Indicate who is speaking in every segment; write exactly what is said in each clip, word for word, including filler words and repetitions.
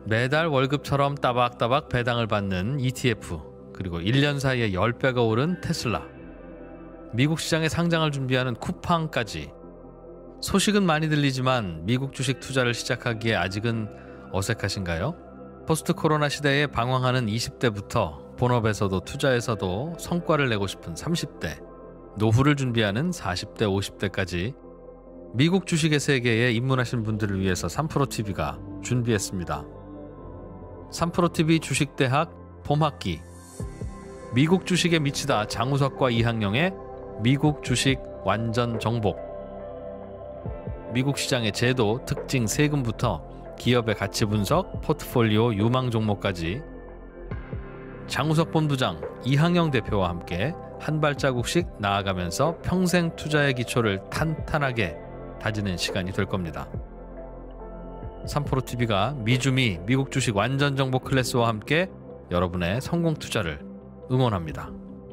Speaker 1: 매달 월급처럼 따박따박 배당을 받는 이티에프, 그리고 일 년 사이에 십 배가 오른 테슬라, 미국 시장에 상장을 준비하는 쿠팡까지. 소식은 많이 들리지만 미국 주식 투자를 시작하기에 아직은 어색하신가요? 포스트 코로나 시대에 방황하는 이십 대부터 본업에서도 투자에서도 성과를 내고 싶은 삼십 대, 노후를 준비하는 사십 대, 오십 대까지 미국 주식의 세계에 입문하신 분들을 위해서 삼프로티비가 준비했습니다. 삼프로티비 주식대학 봄학기. 미국 주식에 미치다 장우석과 이항영의 미국 주식 완전 정복. 미국 시장의 제도, 특징, 세금부터 기업의 가치 분석, 포트폴리오 유망 종목까지 장우석 본부장, 이항영 대표와 함께 한 발자국씩 나아가면서 평생 투자의 기초를 탄탄하게 다지는 시간이 될 겁니다. 삼프로티비가 미주미 미국 주식 완전 정복 클래스와 함께 여러분의 성공 투자를 응원합니다.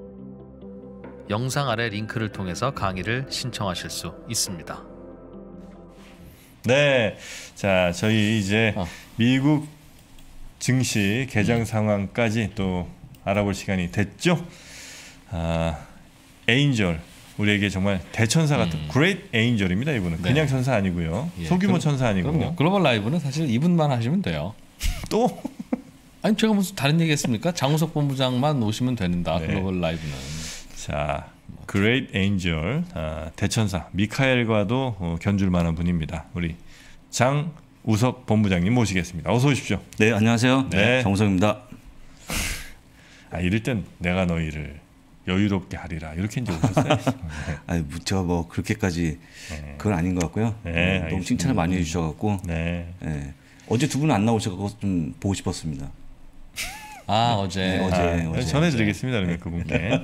Speaker 1: 영상 아래 링크를 통해서 강의를 신청하실 수 있습니다.
Speaker 2: 네, 자 저희 이제
Speaker 1: 어.
Speaker 2: 미국 증시 개장 상황까지 또 알아볼 시간이 됐죠. 아, 에인절, 우리에게 정말 대천사 같은 음. 그레이트 에인절입니다. 이분은 네. 그냥 천사 아니고요. 예, 소규모 그럼, 천사 아니고.
Speaker 1: 그럼요. 글로벌 라이브는 사실 이분만 하시면 돼요.
Speaker 2: 또?
Speaker 1: 아니 제가 무슨 다른 얘기 했습니까? 장우석 본부장만 오시면 되는다. 네. 글로벌 라이브는.
Speaker 2: 자, 그레이트 에인절, 아, 대천사 미카엘과도 어, 견줄 만한 분입니다. 우리 장우석 본부장님 모시겠습니다. 어서 오십시오.
Speaker 3: 네, 안녕하세요. 네, 네 장우석입니다.
Speaker 2: 아, 이럴 땐 내가 너희를 여유롭게 하리라 이렇게 이제 오셨어요? 네.
Speaker 3: 아니 제가 뭐 그렇게까지 네. 그건 아닌 것 같고요. 네, 네, 너무 칭찬을 많이 해주셔갖고 네. 네. 어제 두 분 안 나오셔서 좀 보고 싶었습니다.
Speaker 1: 아 어제
Speaker 3: 네, 어제,
Speaker 2: 아,
Speaker 3: 어제
Speaker 2: 전해드리겠습니다. 그러면 그분께. 네.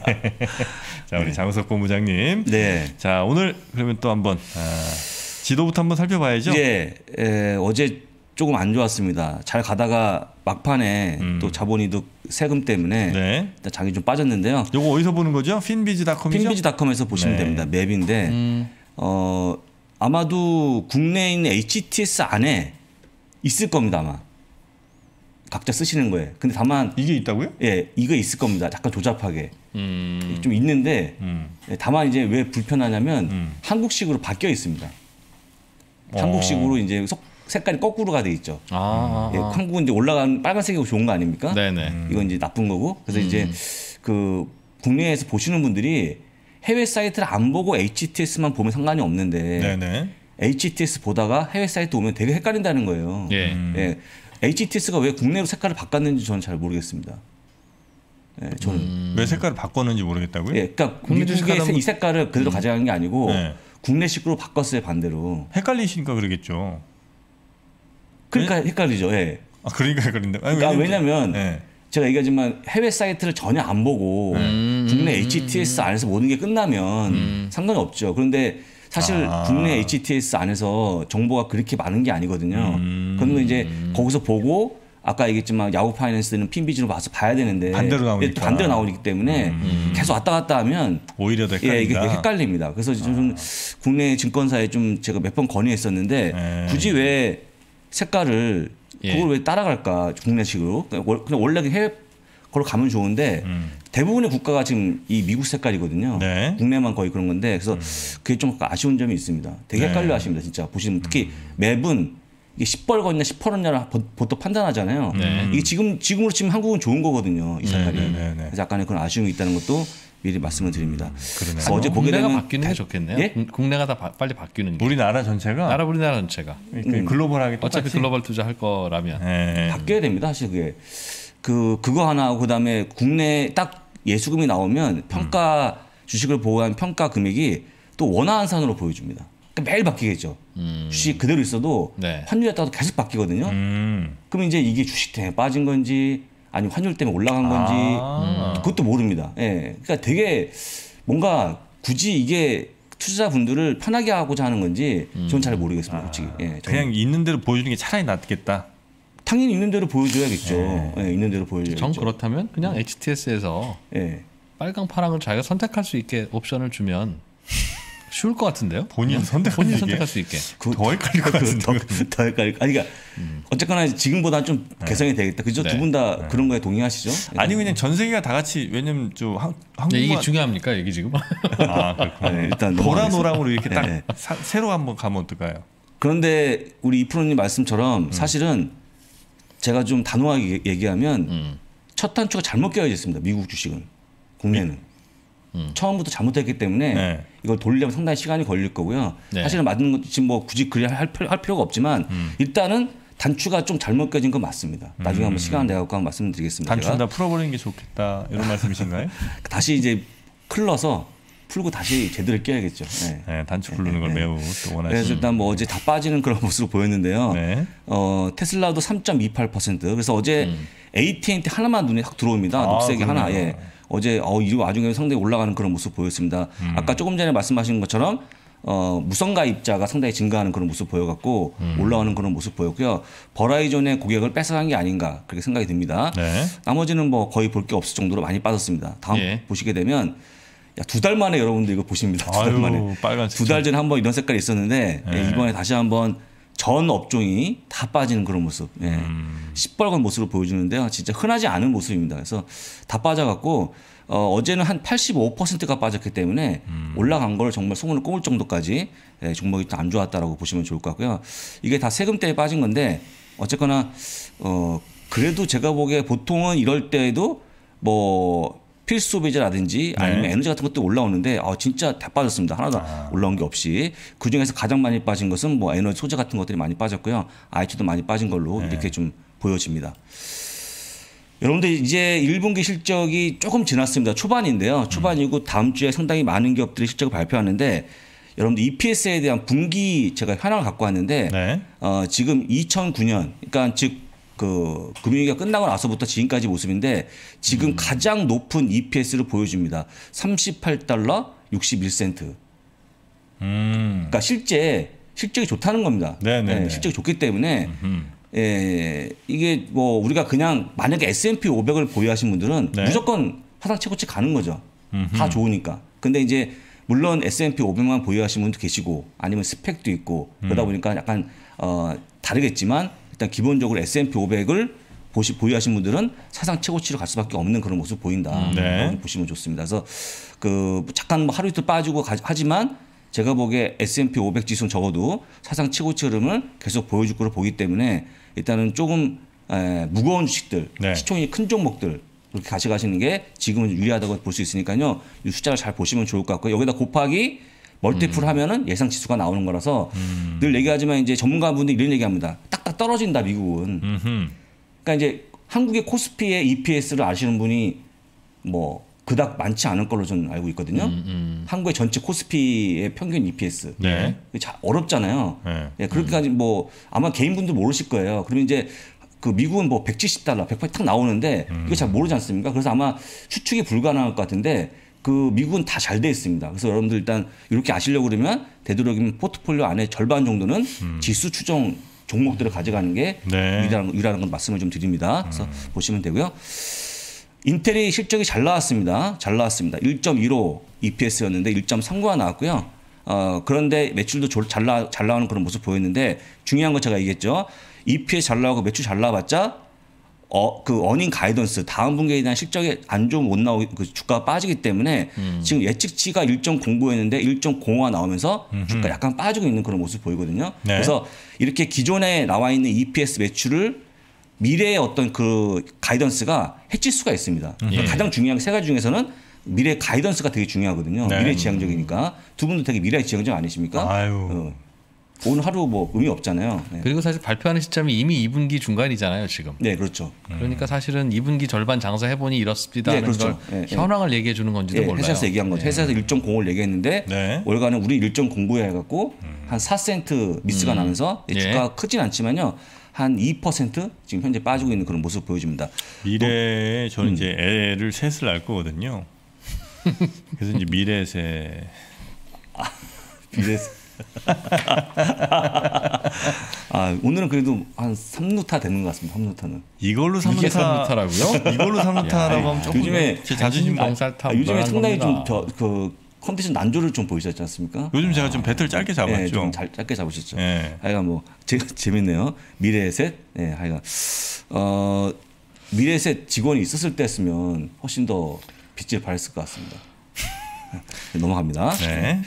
Speaker 2: 자 우리 네. 장우석 본부장님.
Speaker 3: 네.
Speaker 2: 자 오늘 그러면 또 한번 아, 지도부터 한번 살펴봐야죠.
Speaker 3: 예. 에, 어제 조금 안 좋았습니다. 잘 가다가 막판에 음. 또 자본이득 세금 때문에
Speaker 2: 네.
Speaker 3: 일단 장이 좀 빠졌는데요.
Speaker 2: 요거 어디서 보는 거죠? 핀비즈닷컴이죠?
Speaker 3: 핀비즈닷컴에서 보시면 네. 됩니다. 맵인데 음. 어, 아마도 국내에 있는 에이치티에스 안에 있을 겁니다. 아마 각자 쓰시는 거예요. 근데 다만
Speaker 2: 이게 있다고요?
Speaker 3: 예, 이거 있을 겁니다. 약간 조잡하게 음. 좀 있는데 음. 다만 이제 왜 불편하냐면 음. 한국식으로 바뀌어 있습니다. 어. 한국식으로 이제 속 색깔이 거꾸로가 돼 있죠. 아, 예, 한국은 이제 올라간 빨간색이 좋은 거 아닙니까?
Speaker 1: 네네.
Speaker 3: 음. 이건 이제 나쁜 거고. 그래서 음. 이제 그 국내에서 보시는 분들이 해외 사이트를 안 보고 에이치티에스만 보면 상관이 없는데 네네. 에이치티에스 보다가 해외 사이트 오면 되게 헷갈린다는 거예요. 예. 음. 예. 에이치티에스가 왜 국내로 색깔을 바꿨는지 저는 잘 모르겠습니다. 예, 저는
Speaker 2: 음. 왜 색깔을 바꿨는지 모르겠다고요?
Speaker 3: 예, 그러니까 미국의 이 색깔을 그대로 음. 가져간 게 아니고 네. 국내식으로 바꿨어요 반대로.
Speaker 2: 헷갈리시니까 그러겠죠.
Speaker 3: 그러니까 네? 헷갈리죠. 예.
Speaker 2: 아, 그러니까 헷갈린다. 아니,
Speaker 3: 그러니까 왜냐면 네. 제가 얘기하지만 해외 사이트를 전혀 안 보고 음, 국내 음, 에이치티에스 안에서 모든 게 끝나면 음. 상관이 없죠. 그런데 사실 아. 국내 에이치티에스 안에서 정보가 그렇게 많은 게 아니거든요. 음. 그러면 이제 거기서 보고 아까 얘기했지만 야후 파이낸스는 핀비즈로 봐서 봐야 되는데
Speaker 2: 반대로 나오니까
Speaker 3: 반대로 나오기 때문에 음. 계속 왔다 갔다 하면
Speaker 2: 오히려 더 헷갈린다.
Speaker 3: 예, 이게 헷갈립니다. 그래서 좀 아. 국내 증권사에 좀 제가 몇 번 건의했었는데 에. 굳이 왜 색깔을 예. 그걸 왜 따라갈까 국내식으로 그냥 원래 해외 걸로 가면 좋은데 음. 대부분의 국가가 지금 이 미국 색깔이거든요. 네. 국내만 거의 그런 건데 그래서 음. 그게 좀 아쉬운 점이 있습니다. 되게 네. 헷갈려 하십니다. 진짜 보시면 특히 음. 맵은 이게 십 벌거냐 십 벌었냐를 보통 판단하잖아요. 네. 이게 지금 지금으로 치면 한국은 좋은 거거든요. 이 색깔이. 네. 네. 네. 그래서 약간의 그런 아쉬움이 있다는 것도 미리 말씀을 드립니다.
Speaker 2: 음,
Speaker 1: 어제 보게 되면 바뀌는 게 좋겠네요. 예? 국내가 다 바, 빨리 바뀌는 게.
Speaker 2: 우리나라 전체가.
Speaker 1: 나라 우리나라 전체가.
Speaker 2: 음. 글로벌하게 똑같이.
Speaker 1: 어차피 글로벌 투자할 거라면.
Speaker 3: 네. 바뀌어야 됩니다. 사실 그게 그 그거 하나 하고 그다음에 국내 딱 예수금이 나오면 평가 음. 주식을 보호한 평가 금액이 또 원화환산으로 보여줍니다. 그러니까 매일 바뀌겠죠. 음. 주식 그대로 있어도 네. 환율에 따라서 계속 바뀌거든요. 음. 그럼 이제 이게 주식 때문에 빠진 건지 아니면 환율 때문에 올라간 건지 아. 그것도 모릅니다. 예. 그러니까 되게 뭔가 굳이 이게 투자자분들을 편하게 하고자 하는 건지 음. 저는 잘 모르겠습니다. 솔직히.
Speaker 2: 아. 예, 그냥 있는 대로 보여주는 게 차라리 낫겠다.
Speaker 3: 당연히 있는 대로 보여줘야겠죠. 예. 예, 있는 대로 보여줘야겠죠.
Speaker 1: 전 그렇다면 그냥 음. 에이치티에스에서 예. 빨강 파랑을 자기가 선택할 수 있게 옵션을 주면 쉬울 것 같은데요?
Speaker 2: 본인 선택
Speaker 1: 본인 선택할 수 있게.
Speaker 2: 더 헷갈릴 것 같은데.
Speaker 3: 더, 더 헷갈릴. 아니 그러니까 음. 어쨌거나 지금보다 좀 개성이 네. 되겠다. 그죠? 네. 두 분 다 네. 그런 거에 동의하시죠?
Speaker 2: 아니 그냥 전 세계가 다 같이 왜냐면 저 한, 한국만
Speaker 1: 네, 이게 중요합니까? 이게 지금?
Speaker 2: 아 그렇군요. 네, 일단 보라노랑으로 이렇게 딱 네. 사, 새로 한번 가면 어떨까요?
Speaker 3: 그런데 우리 이프로님 말씀처럼 음. 사실은 제가 좀 단호하게 얘기하면 음. 첫 단추가 잘못 껴야 됐습니다. 미국 주식은 국내는 음. 처음부터 잘못했기 때문에 네. 이걸 돌리려면 상당히 시간이 걸릴 거고요. 네. 사실은 맞는 것 지금 뭐 굳이 그래 할, 할 필요가 없지만 음. 일단은 단추가 좀 잘못 껴진 건 맞습니다. 나중에 음. 한번 시간 내갖고 한번 말씀드리겠습니다.
Speaker 2: 단추 다 풀어버리는 게 좋겠다 이런 말씀이신가요?
Speaker 3: 다시 이제 풀러서 풀고 다시 제대로 껴야겠죠. 네.
Speaker 2: 네, 단추 풀는 네, 걸 네. 매우 또 원하시는.
Speaker 3: 그래서 일단 뭐 어제 다 빠지는 그런 모습으로 보였는데요. 네. 어, 테슬라도 삼 점 이팔 퍼센트. 그래서 어제 음. 에이티앤티 하나만 눈에 확 들어옵니다. 아, 녹색이 그러네요. 하나. 예. 어제 어, 이 와중에 상당히 올라가는 그런 모습 보였습니다. 음. 아까 조금 전에 말씀하신 것처럼 어, 무선가입자가 상당히 증가하는 그런 모습 보여갖고 음. 올라오는 그런 모습 보였고요. 버라이존의 고객을 뺏어간 게 아닌가 그렇게 생각이 듭니다. 네. 나머지는 뭐 거의 볼 게 없을 정도로 많이 빠졌습니다. 다음 예. 보시게 되면 두 달 만에 여러분들 이거 보십니다. 두 달 만에. 두 달 전에 한번 이런 색깔이 있었는데 네. 이번에 다시 한번 전 업종이 다 빠지는 그런 모습. 예. 음. 시뻘건 모습을 보여주는데요. 진짜 흔하지 않은 모습입니다. 그래서 다 빠져갖고 어, 어제는 한 팔십오 퍼센트가 빠졌기 때문에 음. 올라간 걸 정말 소문을 꼽을 정도까지 예, 종목이 안 좋았다라고 보시면 좋을 것 같고요. 이게 다 세금 때문에 빠진 건데 어쨌거나 어, 그래도 제가 보기에 보통은 이럴 때에도 뭐 필수 소비재라든지 아니면 네. 에너지 같은 것도 올라오는데 아, 진짜 다 빠졌습니다. 하나도 아. 올라온 게 없이. 그중에서 가장 많이 빠진 것은 뭐 에너지 소재 같은 것들이 많이 빠졌고요. 아이티도 많이 빠진 걸로 네. 이렇게 좀 보여집니다. 여러분들 이제 일 분기 실적이 조금 지났습니다. 초반인데요. 초반이고 다음 주에 상당히 많은 기업들이 실적을 발표하는데 여러분들 이피에스에 대한 분기 제가 현황을 갖고 왔는데 네. 어, 지금 이천구 년 그러니까 즉 그 금융위기가 끝나고 나서부터 지금까지 모습인데 지금 음. 가장 높은 이피에스를 보여줍니다. 삼십팔 달러 육십일 센트. 음. 그러니까 실제 실적이 좋다는 겁니다. 네, 실적이 좋기 때문에 예, 이게 뭐 우리가 그냥 만약에 에스앤피 오백을 보유하신 분들은 네. 무조건 화상 최고치 가는 거죠. 음흠. 다 좋으니까. 근데 이제 물론 에스앤피 오백만 보유하신 분도 계시고 아니면 스펙도 있고 음. 그러다 보니까 약간 어, 다르겠지만 일단 기본적으로 에스앤피 오백을 보시, 보유하신 분들은 사상 최고치로 갈 수밖에 없는 그런 모습 보인다. 네. 보시면 좋습니다. 그래서 그 잠깐 뭐 하루 이틀 빠지고 가, 하지만 제가 보기에 에스앤피 오백 지수는 적어도 사상 최고치 흐름을 계속 보여줄 거로 보기 때문에 일단은 조금 에, 무거운 주식들, 네. 시총이 큰 종목들 그렇게 가져가시는 게 지금은 유리하다고 볼 수 있으니까요. 이 숫자를 잘 보시면 좋을 것 같고요. 여기다 곱하기 멀티플 음. 하면은 예상 지수가 나오는 거라서 음. 늘 얘기하지만 이제 전문가분들이 이런 얘기합니다. 딱딱 떨어진다 미국은. 음흠. 그러니까 이제 한국의 코스피의 이피에스를 아시는 분이 뭐 그닥 많지 않을 걸로 저는 알고 있거든요. 음, 음. 한국의 전체 코스피의 평균 이피에스. 네. 어렵잖아요. 네. 네, 그렇게까지 음. 뭐 아마 개인분들 모르실 거예요. 그러면 이제 그 미국은 뭐 백칠십 달러, 백팔 딱 나오는데 음. 이거 잘 모르지 않습니까? 그래서 아마 추측이 불가능할 것 같은데 그 미국은 다 잘 돼 있습니다. 그래서 여러분들 일단 이렇게 아시려고 그러면 되도록이면 포트폴리오 안에 절반 정도는 음. 지수 추정 종목들을 가져가는 게 네. 유리하는, 유리하는 건 말씀을 좀 드립니다. 그래서 음. 보시면 되고요. 인텔이 실적이 잘 나왔습니다. 잘 나왔습니다. 일 점 일오 이피에스였는데 일 점 삼구가 나왔고요. 어, 그런데 매출도 잘, 나, 잘 나오는 그런 모습 보였는데 중요한 거 제가 얘기했죠. 이피에스 잘 나오고 매출 잘 나와봤자 어, 그 어닝 가이던스 다음 분기에 대한 실적이 안 좋으면 못 나오고 그 주가가 빠지기 때문에 음. 지금 예측치가 일 점 공구였는데 일 점 공오가 나오면서 음흠. 주가 약간 빠지고 있는 그런 모습 보이거든요. 네. 그래서 이렇게 기존에 나와 있는 이피에스 매출을 미래의 어떤 그 가이던스가 해칠 수가 있습니다. 예. 가장 중요한 세 가지 중에서는 미래 가이던스가 되게 중요하거든요. 네. 미래 지향적이니까 두 분도 되게 미래 지향적 아니십니까? 아유. 어. 오늘 하루 뭐 의미 없잖아요. 네.
Speaker 1: 그리고 사실 발표하는 시점이 이미 이 분기 중간이잖아요, 지금.
Speaker 3: 네, 그렇죠.
Speaker 1: 그러니까 사실은 이 분기 절반 장사 해보니 이렇습니다. 네, 그렇죠. 걸 네, 현황을 네. 얘기해 주는 건지도 네, 몰라요.
Speaker 3: 회사에서 얘기한 거죠. 네. 회사에서 일 점 공오를 얘기했는데 네. 월간은 우리 일 점 공구 해갖고 음. 한 사 센트 미스가 음. 나면서 주가가 네. 크진 않지만요. 한 이 퍼센트 지금 현재 빠지고 있는 그런 모습 보여줍니다.
Speaker 2: 미래에 저는 음. 이제 애를 셋을 낳을 거거든요. 그래서 이제 미래세.
Speaker 3: 아, 미래세. 아, 오늘은 그래도 한 삼 루타 되는 것 같습니다. 삼 루타는.
Speaker 2: 이걸로 삼 루타,
Speaker 1: 삼 루타라고요?
Speaker 2: 이걸로 삼 루타라고 하면 조금
Speaker 3: 요즘에
Speaker 1: 자존심 병살타.
Speaker 3: 아, 요즘에 상당히 좀 저 그 컨디션 난조를 좀 보이셨지 않습니까?
Speaker 2: 요즘 제가 좀 배틀 짧게 잡았죠.
Speaker 3: 네, 좀 잘, 짧게 잡으셨죠.
Speaker 2: 네.
Speaker 3: 하여간 뭐 제가 재밌네요. 미래에셋. 네, 하여간 어, 미래에셋 직원이 있었을 때였으면 훨씬 더 빛을 발했을 것 같습니다. 네, 넘어갑니다.
Speaker 2: 네.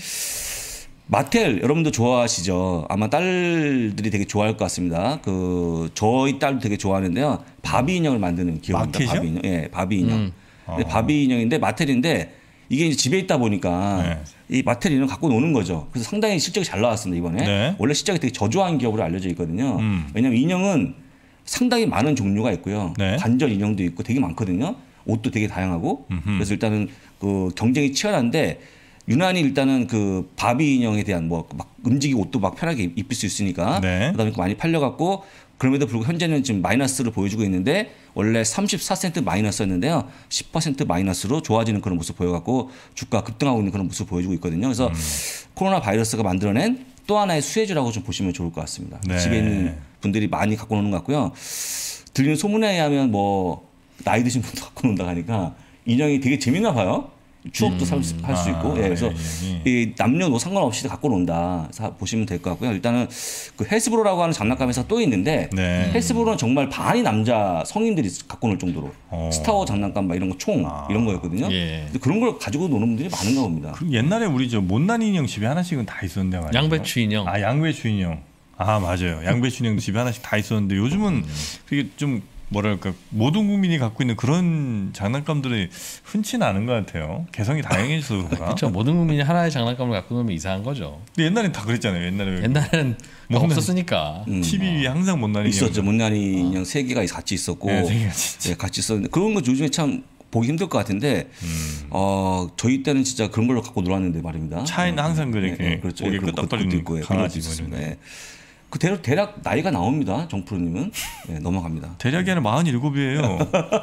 Speaker 3: 마텔 여러분도 좋아하시죠? 아마 딸들이 되게 좋아할 것 같습니다. 그 저희 딸도 되게 좋아하는데요. 바비 인형을 만드는 기업입니다.
Speaker 2: 마켓이요?
Speaker 3: 바비 인형. 예, 바비 인형.
Speaker 1: 음.
Speaker 3: 근데 바비 인형인데 마텔인데 이게 이제 집에 있다 보니까
Speaker 2: 네.
Speaker 3: 이 마텔 인형 갖고 노는 거죠. 그래서 상당히 실적이 잘 나왔습니다 이번에.
Speaker 2: 네.
Speaker 3: 원래 실적이 되게 저조한 기업으로 알려져 있거든요.
Speaker 2: 음.
Speaker 3: 왜냐하면 인형은 상당히 많은 종류가 있고요.
Speaker 2: 네.
Speaker 3: 관절 인형도 있고 되게 많거든요. 옷도 되게 다양하고.
Speaker 2: 음흠.
Speaker 3: 그래서 일단은 그 경쟁이 치열한데. 유난히 일단은 그 바비 인형에 대한 뭐 막 움직이고 옷도 막 편하게 입힐 수 있으니까
Speaker 2: 네.
Speaker 3: 그다음에 많이 팔려갖고 그럼에도 불구하고 현재는 지금 마이너스를 보여주고 있는데 원래 삼십사 센트 마이너스였는데요 십 퍼센트 마이너스로 좋아지는 그런 모습 보여갖고 주가 급등하고 있는 그런 모습 보여주고 있거든요. 그래서 음. 코로나 바이러스가 만들어낸 또 하나의 수혜주라고 좀 보시면 좋을 것 같습니다.
Speaker 2: 네.
Speaker 3: 집에 있는 분들이 많이 갖고 노는 것 같고요. 들리는 소문에 의하면 뭐 나이 드신 분도 갖고 논다 하니까 인형이 되게 재밌나 봐요. 추억도 음. 할 수 있고, 아, 예, 그래서 예, 예. 이 남녀노 상관없이 갖고 논다 보시면 될 것 같고요. 일단은 그 헬스브로라고 하는 장난감에서 또 있는데
Speaker 2: 네.
Speaker 3: 헬스브로는 정말 반이 남자 성인들이 갖고 놀 정도로
Speaker 2: 어.
Speaker 3: 스타워 장난감 막 이런 거 총 아. 이런 거였거든요.
Speaker 1: 예.
Speaker 3: 근데 그런 걸 가지고 노는 분들이 많은가 봅니다.
Speaker 2: 그럼 옛날에 우리 저 못난 인형 집에 하나씩은 다 있었는데 말이에요.
Speaker 1: 양배추 인형.
Speaker 2: 아 양배추 인형. 아 맞아요. 양배추 인형 집에 하나씩 다 있었는데 요즘은 그게 좀 뭐랄까 모든 국민이 갖고 있는 그런 장난감들이 흔치는 않은 것 같아요. 개성이 다양해져서 그런가.
Speaker 1: 그렇죠. 모든 국민이 하나의 장난감을 갖고 놀면 이상한 거죠.
Speaker 2: 근데 옛날엔 다 그랬잖아요. 옛날에
Speaker 1: 옛날에는 뭐 없었으니까.
Speaker 3: 음.
Speaker 2: 티비 위에 항상 못난 인형
Speaker 3: 있었죠. 못난 인형 세 개가 같이 있었고,
Speaker 2: 네, 세 개가 진짜.
Speaker 3: 네, 같이 있었는데 그런 거 요즘에 참 보기 힘들 것 같은데, 음. 어 저희 때는 진짜 그런 걸로 갖고 놀았는데 말입니다.
Speaker 2: 차에는 항상 그렇게
Speaker 3: 네, 네, 그렇죠.
Speaker 2: 고개
Speaker 3: 네,
Speaker 2: 끄덕거리는 강아지
Speaker 3: 있었습니다. 네. 그 대략, 대략 나이가 나옵니다. 정프로님은. 네, 넘어갑니다.
Speaker 2: 대략이 아니라 마흔일곱이에요.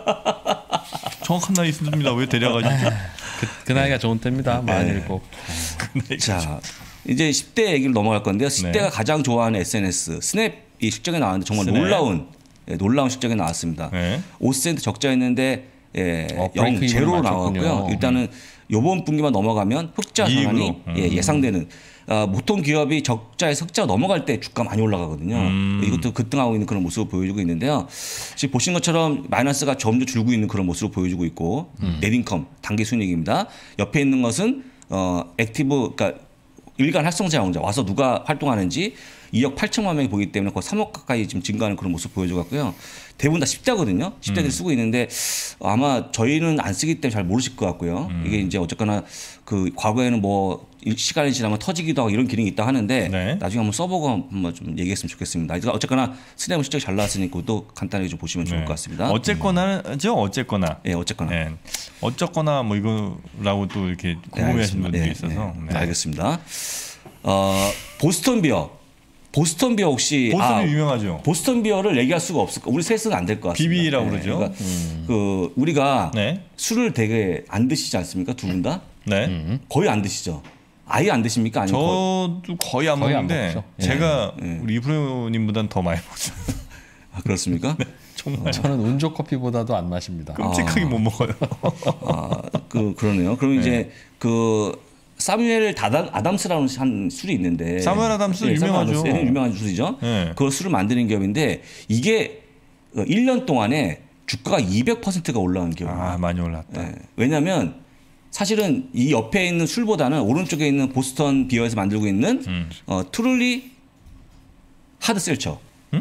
Speaker 2: 정확한 나이 있습니다. 왜 대략하지?
Speaker 1: 그, 그 나이가 좋은 때입니다. 마흔일곱.
Speaker 3: 네. 자, 이제 십 대 얘기를 넘어갈 건데요. 십 대가 네. 가장 좋아하는 에스엔에스 스냅이 실적에 나왔는데 정말 스냅. 놀라운 예, 놀라운 실적이 나왔습니다. 네. 오 센트 적자였는데 예,
Speaker 1: 어,
Speaker 3: 영 제로로 나왔고요. 일단은 이번 분기만 넘어가면 흑자 전환이 음. 예, 예상되는. 어, 보통 기업이 적자에서 흑자가 넘어갈 때 주가 많이 올라가거든요. 음. 이것도 급등하고 있는 그런 모습을 보여주고 있는데요. 지금 보신 것처럼 마이너스가 점점 줄고 있는 그런 모습을 보여주고 있고 음. 넷인컴 단기 순이익입니다. 옆에 있는 것은 어, 액티브 그러니까 일간 활성 자원자 와서 누가 활동하는지 이억 팔천만 명이 보기 때문에 거의 삼억 가까이 지금 증가하는 그런 모습 보여줘 갖고요. 대부분 다 십 대거든요. 십 대들이 음. 쓰고 있는데 아마 저희는 안 쓰기 때문에 잘 모르실 것 같고요. 음. 이게 이제 어쨌거나 그 과거에는 뭐 시간이 지나면 터지기도 하고 이런 기능이 있다 하는데 네. 나중에 한번 써보고 한번 좀 얘기했으면 좋겠습니다. 어쨌거나 스냅은 실적이 잘 나왔으니까 또 간단하게 좀 보시면 좋을 네. 것 같습니다.
Speaker 2: 어쨌거나죠. 어쨌거나.
Speaker 3: 예, 네, 어쨌거나. 네.
Speaker 2: 어쨌거나 뭐 이거라고 또 이렇게 궁금해하시는 네, 분들이
Speaker 3: 네,
Speaker 2: 있어서.
Speaker 3: 네, 네. 네, 알겠습니다. 어, 보스턴 비어. 보스턴 비어 혹시
Speaker 2: 보스턴
Speaker 3: 아,
Speaker 2: 유명하죠.
Speaker 3: 보스턴 비어를 얘기할 수가 없을 거. 우리 셋은 안 될 것 같습니다.
Speaker 2: 비비라고
Speaker 3: 네,
Speaker 2: 그러죠.
Speaker 3: 그러니까
Speaker 2: 음.
Speaker 3: 그 우리가
Speaker 2: 네.
Speaker 3: 술을 되게 안 드시지 않습니까? 두 분 다?
Speaker 2: 네.
Speaker 3: 음. 거의 안 드시죠. 아예 안 드십니까? 아니면
Speaker 2: 저도 거의 안
Speaker 1: 거의
Speaker 2: 먹는데
Speaker 1: 안
Speaker 2: 제가
Speaker 3: 네.
Speaker 2: 우리 이프로님보다는 더 많이 먹죠.
Speaker 3: 아, 그렇습니까?
Speaker 2: 네, 정말.
Speaker 1: 저는 운조 커피보다도 안 마십니다.
Speaker 2: 끔찍하게 아. 못 먹어요.
Speaker 3: 아, 그 그러네요. 그럼 네. 이제 그 사뮤엘 다담, 아담스라는 한 술이 있는데
Speaker 2: 사뮤엘 아담스 네, 유명하죠.
Speaker 3: 아담스, 유명한 술이죠. 네. 그 술을 만드는 기업인데 이게 일 년 동안에 주가가 이백 퍼센트가 올라간 기업입니다.
Speaker 2: 아, 많이 올랐다. 네.
Speaker 3: 왜냐하면 사실은 이 옆에 있는 술보다는 오른쪽에 있는 보스턴 비어에서 만들고 있는 음. 어, 트룰리 하드셀처.
Speaker 2: 음?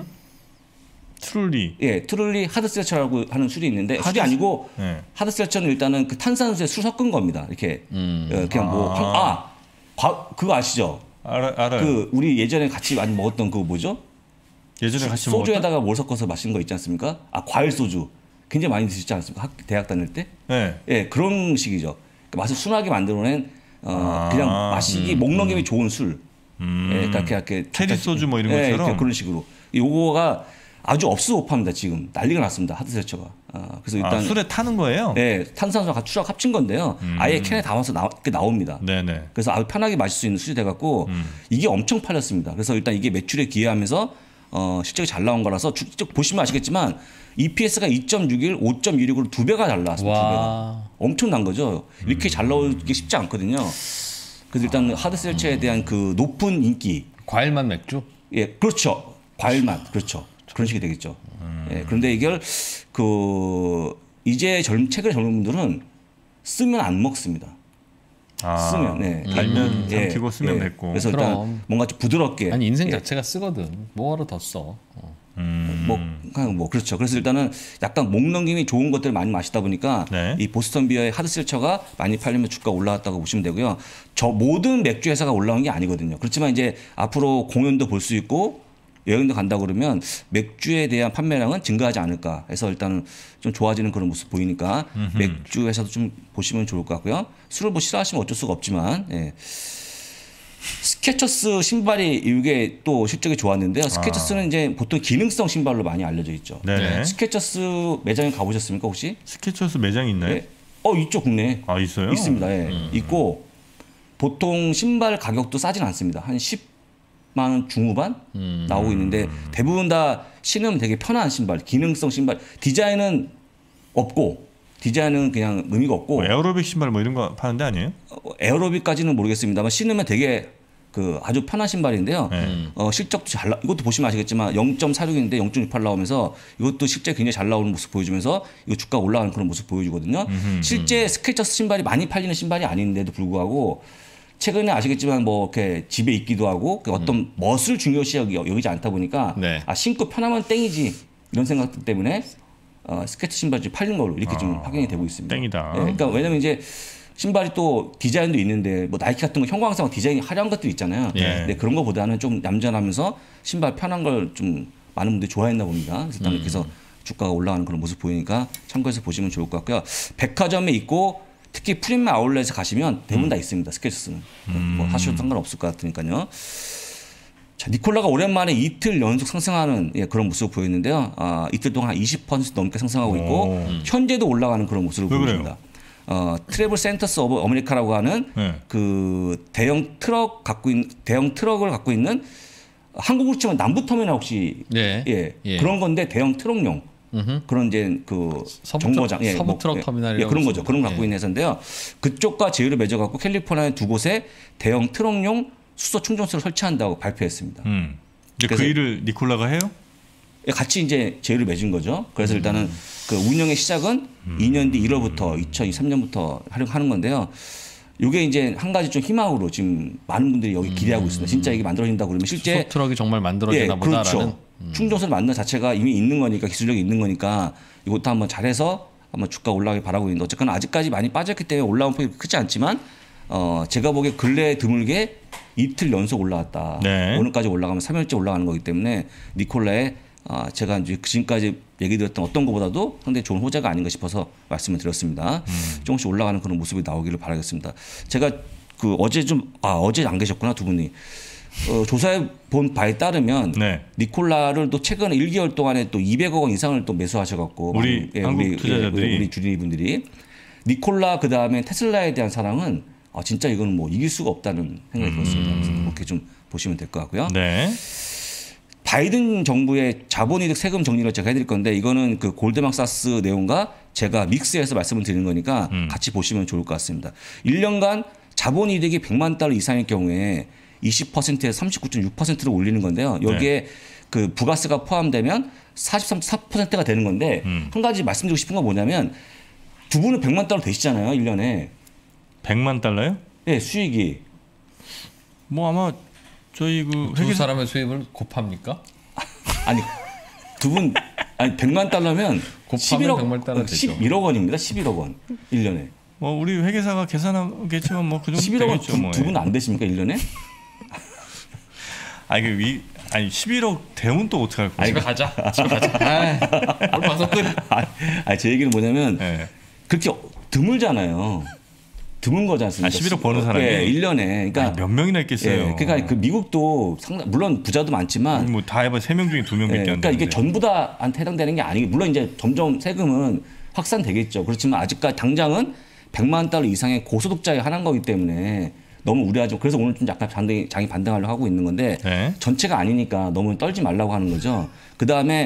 Speaker 2: 트룰리.
Speaker 3: 예, 트룰리 하드셀처라고 하는 술이 있는데 하드... 술이 아니고 네. 하드셀처는 일단은 그 탄산수에 술 섞은 겁니다. 이렇게 음. 어, 그냥 뭐 아, 아 그거 아시죠?
Speaker 2: 알아, 알아요.
Speaker 3: 그 우리 예전에 같이 많이 먹었던 그 뭐죠?
Speaker 2: 예전에 같이
Speaker 3: 소주에다가
Speaker 2: 먹었던?
Speaker 3: 뭘 섞어서 마시는 거 있지 않습니까? 아 과일 소주 굉장히 많이 드시지 않습니까? 학, 대학 다닐 때?
Speaker 2: 네.
Speaker 3: 예, 그런 식이죠. 그러니까 맛을 순하게 만들어낸 어, 아, 그냥 마시기 음, 목넘김이 음. 좋은 술.
Speaker 2: 음.
Speaker 3: 예, 그러니까 이렇게
Speaker 2: 체리 소주 뭐 이런
Speaker 3: 예,
Speaker 2: 것처럼
Speaker 3: 이렇게 그런 식으로. 요거가 아주 없스오파입니다. 지금 난리가 났습니다. 하드셀처가. 아, 그래서 일단
Speaker 2: 아, 술에 타는 거예요?
Speaker 3: 네, 탄산수와 추락 합친 건데요. 음. 아예 캔에 담아서 나, 나옵니다.
Speaker 2: 네네.
Speaker 3: 그래서 아주 편하게 마실 수 있는 술이 돼갖고 음. 이게 엄청 팔렸습니다. 그래서 일단 이게 매출에 기여하면서 어, 실적이 잘 나온 거라서 쭉 보시면 아시겠지만 이피에스가 이 점 육일, 오 점 일육으로 두 배가 잘 나왔습니다. 두 배가. 엄청난 거죠. 이렇게 음. 잘 나오기 쉽지 않거든요. 그래서 일단 하드 셀처에 대한 그 높은 인기.
Speaker 1: 과일맛 맥주?
Speaker 3: 예, 그렇죠. 과일맛, 그렇죠. 그런 식이 되겠죠. 음. 예, 그런데 이걸 그 이제 젊 최근의 젊은 분들은 쓰면 안 먹습니다.
Speaker 2: 아,
Speaker 3: 쓰면, 네.
Speaker 2: 달면
Speaker 3: 음.
Speaker 2: 삼키고
Speaker 3: 예,
Speaker 2: 쓰면
Speaker 3: 예.
Speaker 2: 뱉고.
Speaker 3: 그래서
Speaker 1: 그럼.
Speaker 3: 일단 뭔가 좀 부드럽게.
Speaker 1: 아니 인생
Speaker 3: 예.
Speaker 1: 자체가 쓰거든. 뭐하러 더 써? 어.
Speaker 2: 음.
Speaker 3: 뭐 그냥 뭐 그렇죠. 그래서 일단은 약간 목 넘김이 좋은 것들을 많이 마시다 보니까
Speaker 2: 네.
Speaker 3: 이 보스턴 비어의 하드 셀처가 많이 팔리면 주가 올라왔다고 보시면 되고요. 저 모든 맥주 회사가 올라온 게 아니거든요. 그렇지만 이제 앞으로 공연도 볼 수 있고 여행도 간다 그러면 맥주에 대한 판매량은 증가하지 않을까 해서 일단은 좀 좋아지는 그런 모습 보이니까 음흠. 맥주 회사도 좀 보시면 좋을 것 같고요. 술을 뭐 싫어하시면 어쩔 수가 없지만 예. 스케쳐스 신발이 이게 또 실적이 좋았는데요. 스케쳐스는 아. 이제 보통 기능성 신발로 많이 알려져 있죠.
Speaker 2: 네네.
Speaker 3: 스케쳐스 매장에 가보셨습니까 혹시?
Speaker 2: 스케쳐스 매장 있나요?
Speaker 3: 네. 어 있죠 국내.
Speaker 2: 아 있어요?
Speaker 3: 있습니다. 예.
Speaker 2: 음.
Speaker 3: 있고 보통 신발 가격도 싸진 않습니다. 한 십만 원 중후반 음. 나오고 있는데 대부분 다 신으면 되게 편한 신발, 기능성 신발. 디자인은 없고 디자인은 그냥 의미가 없고.
Speaker 2: 뭐 에어로빅 신발 뭐 이런 거 파는 데 아니에요?
Speaker 3: 어, 에어로빅까지는 모르겠습니다만 신으면 되게 그 아주 편한 신발인데요. 네. 어, 실적도 잘 나, 이것도 보시면 아시겠지만 영 점 사육인데 영 점 육팔 나오면서 이것도 실제 굉장히 잘 나오는 모습 보여주면서 이거 주가 올라가는 그런 모습 보여주거든요. 음흠, 실제 음. 스케쳐스 신발이 많이 팔리는 신발이 아닌데도 불구하고 최근에 아시겠지만 뭐 이렇게 집에 있기도 하고 어떤 음. 멋을 중요시 여기지 않다 보니까 네. 아 신고 편하면 땡이지 이런 생각들 때문에 어, 스케치 신발이 팔린 걸로 이렇게 아, 좀 확인이 되고 있습니다.
Speaker 2: 땡이다.
Speaker 3: 네, 그러니까 왜냐면 이제 신발이 또 디자인도 있는데 뭐 나이키 같은 거 형광성 디자인이 화려한 것들 있잖아요. 예. 근데 그런 거보다는 좀 얌전하면서 신발 편한 걸 좀 많은 분들이 좋아했나 봅니다. 그래서, 음. 그래서 주가가 올라가는 그런 모습 보이니까 참고해서 보시면 좋을 것 같고요. 백화점에 있고 특히 프리미엄 아울렛에 가시면 대부분 음. 다 있습니다. 스케쳐스는. 음. 뭐 하셔도 상관없을 것 같으니까요. 자, 니콜라가 오랜만에 이틀 연속 상승하는 예, 그런 모습을 보였는데요. 아, 이틀 동안 한 이십 퍼센트 넘게 상승하고 있고 오. 현재도 올라가는 그런 모습을 보입니다. 어, 트래블 센터스 오브 아메리카라고 하는 네. 그 대형 트럭 갖고 있는 대형 트럭을 갖고 있는 한국으로 치면 남부터미널 혹시 네. 예, 예. 그런 건데 대형 트럭용 음흠. 그런 이제 그 정거장 예,
Speaker 1: 서부 트럭 터미널
Speaker 3: 예, 그런 거죠. 그런 거 갖고 예. 있는 회사인데요. 그쪽과 제휴를 맺어 갖고 캘리포니아 두 곳에 대형 트럭용 수소 충전소를 설치한다고 발표했습니다.
Speaker 2: 음. 그 일을 니콜라가 해요?
Speaker 3: 같이 이제 제휴를 맺은 거죠. 그래서 음. 일단은 그 운영의 시작은 음. 이 년 뒤 일월부터 이천이십삼 년부터 하는 건데요. 이게 이제 한 가지 좀 희망으로 지금 많은 분들이 여기 기대하고 있습니다. 진짜 이게 만들어진다 그러면 실제
Speaker 1: 수소 트럭이 정말 만들어지나
Speaker 3: 예,
Speaker 1: 보다라는
Speaker 3: 그렇죠. 음. 충전소를 만드는 자체가 이미 있는 거니까 기술력이 있는 거니까 이것도 한번 잘해서 한번 주가 올라가길 바라고 있는데 어쨌거나 아직까지 많이 빠졌기 때문에 올라온 폭이 크지 않지만 어 제가 보기에 근래에 드물게 이틀 연속 올라왔다. 네. 오늘까지 올라가면 삼 일째 올라가는 거기 때문에 니콜라의 아, 제가 이제 지금까지 얘기 드렸던 어떤 것보다도 상당히 좋은 호재가 아닌가 싶어서 말씀을 드렸습니다. 음. 조금씩 올라가는 그런 모습이 나오기를 바라겠습니다. 제가 그 어제 좀, 아, 어제 안 계셨구나, 두 분이. 어, 조사해 본 바에 따르면 네. 니콜라를 또 최근 일 개월 동안에 또 이백억 원 이상을 또 매수하셔갖고
Speaker 2: 우리
Speaker 3: 많은, 예,
Speaker 2: 한국
Speaker 3: 우리,
Speaker 2: 투자자들이
Speaker 3: 예, 우리 주린이 분들이 니콜라 그 다음에 테슬라에 대한 사랑은 아, 진짜 이거는 뭐 이길 수가 없다는 생각이 음. 들었습니다. 그래서 그렇게 좀 보시면 될 것 같고요.
Speaker 2: 네.
Speaker 3: 바이든 정부의 자본이득 세금 정리를 제가 해드릴 건데 이거는 그 골드만삭스 내용과 제가 믹스해서 말씀을 드리는 거니까 음. 같이 보시면 좋을 것 같습니다. 일 년간 자본이득이 백만 달러 이상일 경우에 이십 퍼센트에서 삼십구 점 육 퍼센트로 올리는 건데요. 여기에 네. 그 부가세가 포함되면 사십삼 점 사 퍼센트가 되는 건데 음. 한 가지 말씀드리고 싶은 건 뭐냐면 두 분은 백만 달러 되시잖아요. 일 년에.
Speaker 2: 백만 달러요?
Speaker 3: 네. 수익이.
Speaker 2: 뭐 아마 저희 그
Speaker 1: 두 사람의 수입을 곱합니까?
Speaker 3: 아니 두 분 아니 백만 달러면
Speaker 1: 곱하면 백만 달러 되죠.
Speaker 3: 십일억 원입니다. 십일억 원 일 년에.
Speaker 2: 뭐 우리 회계사가 계산하겠지만 뭐 그 정도
Speaker 3: 십일억 원 두, 뭐. 두 분 안 되십니까 일 년에?
Speaker 2: 아니 그 위 아니 십일억 대운 또 어떻게 할 거야?
Speaker 1: 집에 가자. 집에 가자. 오늘 방송 끝.
Speaker 3: 아니 제 얘기는 뭐냐면 네. 그렇게 드물잖아요. 드문 거지 않습니까?
Speaker 2: 아, 십일억 버는 사람이
Speaker 3: 네, 일 년에. 그러니까
Speaker 2: 아니, 몇 명이나 있겠어요.
Speaker 3: 예, 그러니까 그 미국도 상당 물론 부자도 많지만
Speaker 2: 뭐 다 해봐 세 명 중에 두 명밖에 안 되는데.
Speaker 3: 그러니까 이게 전부 다한테 해당되는 게 아니고 물론 이제 점점 세금은 확산되겠죠. 그렇지만 아직까지 당장은 백만 달러 이상의 고소득자에 한한 거기 때문에 너무 우려하죠. 그래서 오늘 좀 약간 장이, 장이 반등하려고 하고 있는 건데 네. 전체가 아니니까 너무 떨지 말라고 하는 거죠. 그 다음에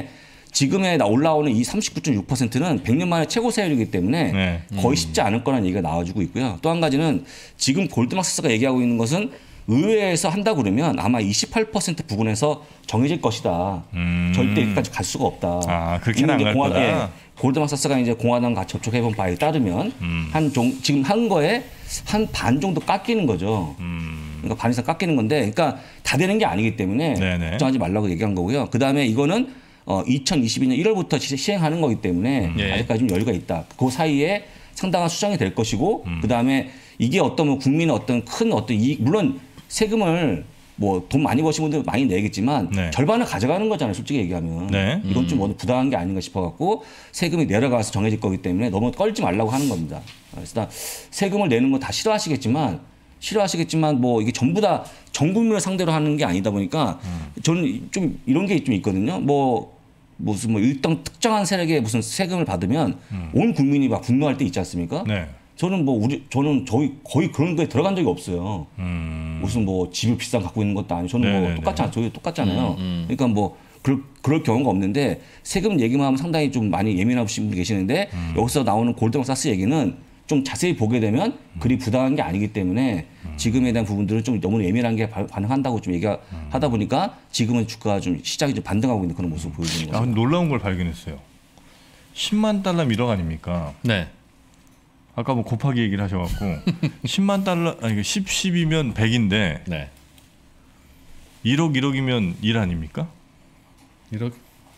Speaker 3: 지금에 나 올라오는 이 삼십구 점 육 퍼센트는 백 년 만에 최고 세율이기 때문에
Speaker 2: 네.
Speaker 3: 거의 쉽지 않을 거라는 얘기가 나와주고 있고요. 또 한 가지는 지금 골드만삭스가 얘기하고 있는 것은 의회에서 한다 그러면 아마 이십팔 퍼센트 부분에서 정해질 것이다.
Speaker 2: 음.
Speaker 3: 절대 여기까지 갈 수가 없다.
Speaker 2: 아, 그렇게는 안 갈 거다.
Speaker 3: 예, 골드만삭스가 이제 공화당과 접촉해본 바에 따르면
Speaker 2: 음.
Speaker 3: 한 종, 지금 한 거에 한 반 정도 깎이는 거죠.
Speaker 2: 음.
Speaker 3: 그러니까 반 이상 깎이는 건데, 그러니까 다 되는 게 아니기 때문에
Speaker 2: 네네.
Speaker 3: 걱정하지 말라고 얘기한 거고요. 그 다음에 이거는 어, 이천이십이 년 일월부터 시행하는 거기 때문에
Speaker 1: 예.
Speaker 3: 아직까지 좀 여유가 있다. 그 사이에 상당한 수정이 될 것이고,
Speaker 2: 음.
Speaker 3: 그 다음에 이게 어떤 뭐 국민의 어떤 큰 어떤 이익, 물론 세금을 뭐 돈 많이 버신 분들 많이 내겠지만
Speaker 2: 네.
Speaker 3: 절반을 가져가는 거잖아요. 솔직히 얘기하면.
Speaker 2: 네.
Speaker 3: 이건 좀 너무 부당한 게 아닌가 싶어갖고 세금이 내려가서 정해질 거기 때문에 너무 끌지 말라고 하는 겁니다. 그래서 세금을 내는 거 다 싫어하시겠지만 싫어하시겠지만 뭐 이게 전부 다 전 국민을 상대로 하는 게 아니다 보니까
Speaker 2: 음.
Speaker 3: 저는 좀 이런 게 좀 있거든요. 뭐 무슨 뭐 일정 특정한 세력에 무슨 세금을 받으면
Speaker 2: 음.
Speaker 3: 온 국민이 막 분노할 때 있지 않습니까?
Speaker 2: 네.
Speaker 3: 저는 뭐 우리 저는 저희 거의 그런 거에 들어간 적이 없어요.
Speaker 2: 음.
Speaker 3: 무슨 뭐 집을 비싼 갖고 있는 것도 아니고 저는
Speaker 2: 네네네.
Speaker 3: 뭐 똑같잖아요. 저희 똑같잖아요.
Speaker 1: 음, 음.
Speaker 3: 그러니까 뭐 그럴, 그럴 경우가 없는데 세금 얘기만 하면 상당히 좀 많이 예민하신 분이 계시는데
Speaker 2: 음.
Speaker 3: 여기서 나오는 골드만삭스 얘기는 좀 자세히 보게 되면 그리 부당한 게 아니기 때문에
Speaker 2: 음.
Speaker 3: 지금에 대한 부분들은 좀 너무 예민한 게 바- 가능한다고 좀 얘기하다 보니까 지금은 주가가 좀 시장이 좀 반등하고 있는 그런 모습을 보여주는
Speaker 2: 아,
Speaker 3: 거죠.
Speaker 2: 근데 놀라운 걸 발견했어요. 십만 달러 일억 아닙니까?
Speaker 1: 네.
Speaker 2: 아까 뭐 곱하기 얘기를 하셔갖고 십만 달러 아니 십, 십이면 백인데
Speaker 1: 네.
Speaker 2: 일억 일억이면 일 아닙니까?
Speaker 1: 일억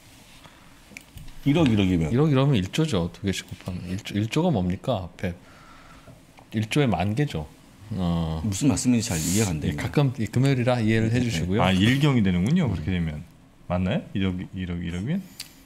Speaker 3: 일억 일억이면
Speaker 1: 일억 이러면 일조죠. 두 개씩 곱하면 일조, 일조가 뭡니까? 앞에 일조에 만 개죠. 어.
Speaker 3: 무슨 말씀인지 잘 이해가 안
Speaker 1: 예,
Speaker 3: 돼요.
Speaker 1: 가끔 이 금요일이라 이해를 해주시고요.
Speaker 2: 아 일경이 되는군요. 그렇게 되면 맞나요? 일억 일억 일억이면?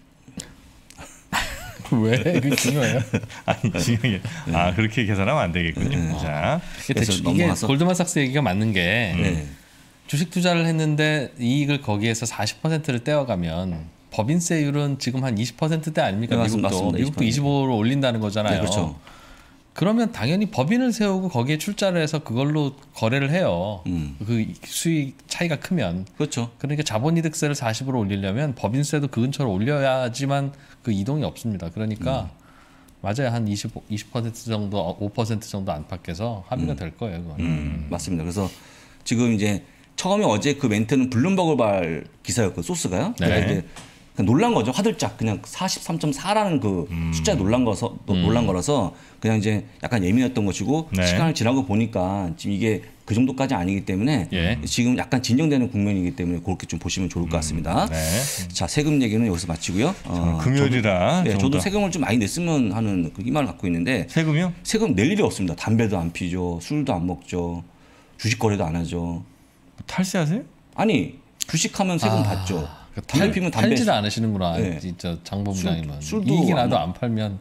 Speaker 1: 왜? 그게 중요해요?
Speaker 2: 아니 지금 아 그렇게 계산하면 안 되겠군요. 자,
Speaker 1: 이게,
Speaker 3: 그래서
Speaker 1: 대충 이게
Speaker 3: 넘어가서-
Speaker 1: 골드만삭스 얘기가 맞는 게
Speaker 3: 네.
Speaker 1: 주식 투자를 했는데 이익을 거기에서 사십 퍼센트를 떼어가면 법인세율은 지금 한 이십 퍼센트대 아닙니까?
Speaker 3: 네, 맞습니다.
Speaker 1: 미국도
Speaker 3: 맞습니다.
Speaker 1: 미국도
Speaker 3: 이십 퍼센트.
Speaker 1: 이십오로 올린다는 거잖아요.
Speaker 3: 네, 그렇죠.
Speaker 1: 그러면 당연히 법인을 세우고 거기에 출자를 해서 그걸로 거래를 해요.
Speaker 3: 음.
Speaker 1: 그 수익 차이가 크면.
Speaker 3: 그렇죠.
Speaker 1: 그러니까 자본이득세를 사십으로 올리려면 법인세도 그 근처로 올려야지만 그 이동이 없습니다. 그러니까 맞아요. 한 이십, 이십 퍼센트 정도, 오 퍼센트 정도 안팎에서 합의가 될 거예요. 그건.
Speaker 3: 음, 맞습니다. 그래서 지금 이제 처음에 어제 그 멘트는 블룸버그발 기사였고 소스가요.
Speaker 1: 네.
Speaker 3: 그러니까 이제 그냥 놀란 거죠. 화들짝 그냥 사십삼 점 사라는 그 숫자에 놀란 거서 또 놀란 거라서 그냥 이제 약간 예민했던 것이고
Speaker 2: 네.
Speaker 3: 시간을 지나고 보니까 지금 이게 그 정도까지 아니기 때문에
Speaker 1: 예.
Speaker 3: 지금 약간 진정되는 국면이기 때문에 그렇게 좀 보시면 좋을 것 같습니다.
Speaker 2: 네.
Speaker 3: 자, 세금 얘기는 여기서 마치고요. 어,
Speaker 2: 금요일이라
Speaker 3: 저도, 네,
Speaker 2: 좀
Speaker 3: 저도
Speaker 2: 더-
Speaker 3: 세금을 좀 많이 냈으면 하는 그 희망을 갖고 있는데
Speaker 2: 세금이요?
Speaker 3: 세금 낼 일이 없습니다. 담배도 안 피죠. 술도 안 먹죠. 주식 거래도 안 하죠.
Speaker 2: 탈세하세요?
Speaker 3: 아니 주식하면 세금
Speaker 1: 아,
Speaker 3: 받죠.
Speaker 1: 그
Speaker 3: 담배
Speaker 1: 팔,
Speaker 3: 피면 담배
Speaker 1: 팔지를 않으시는구나.
Speaker 3: 네.
Speaker 1: 진짜 장본부장님은.
Speaker 3: 술- 술도
Speaker 1: 이익이
Speaker 3: 안
Speaker 1: 나도
Speaker 3: 먹-
Speaker 1: 안 팔면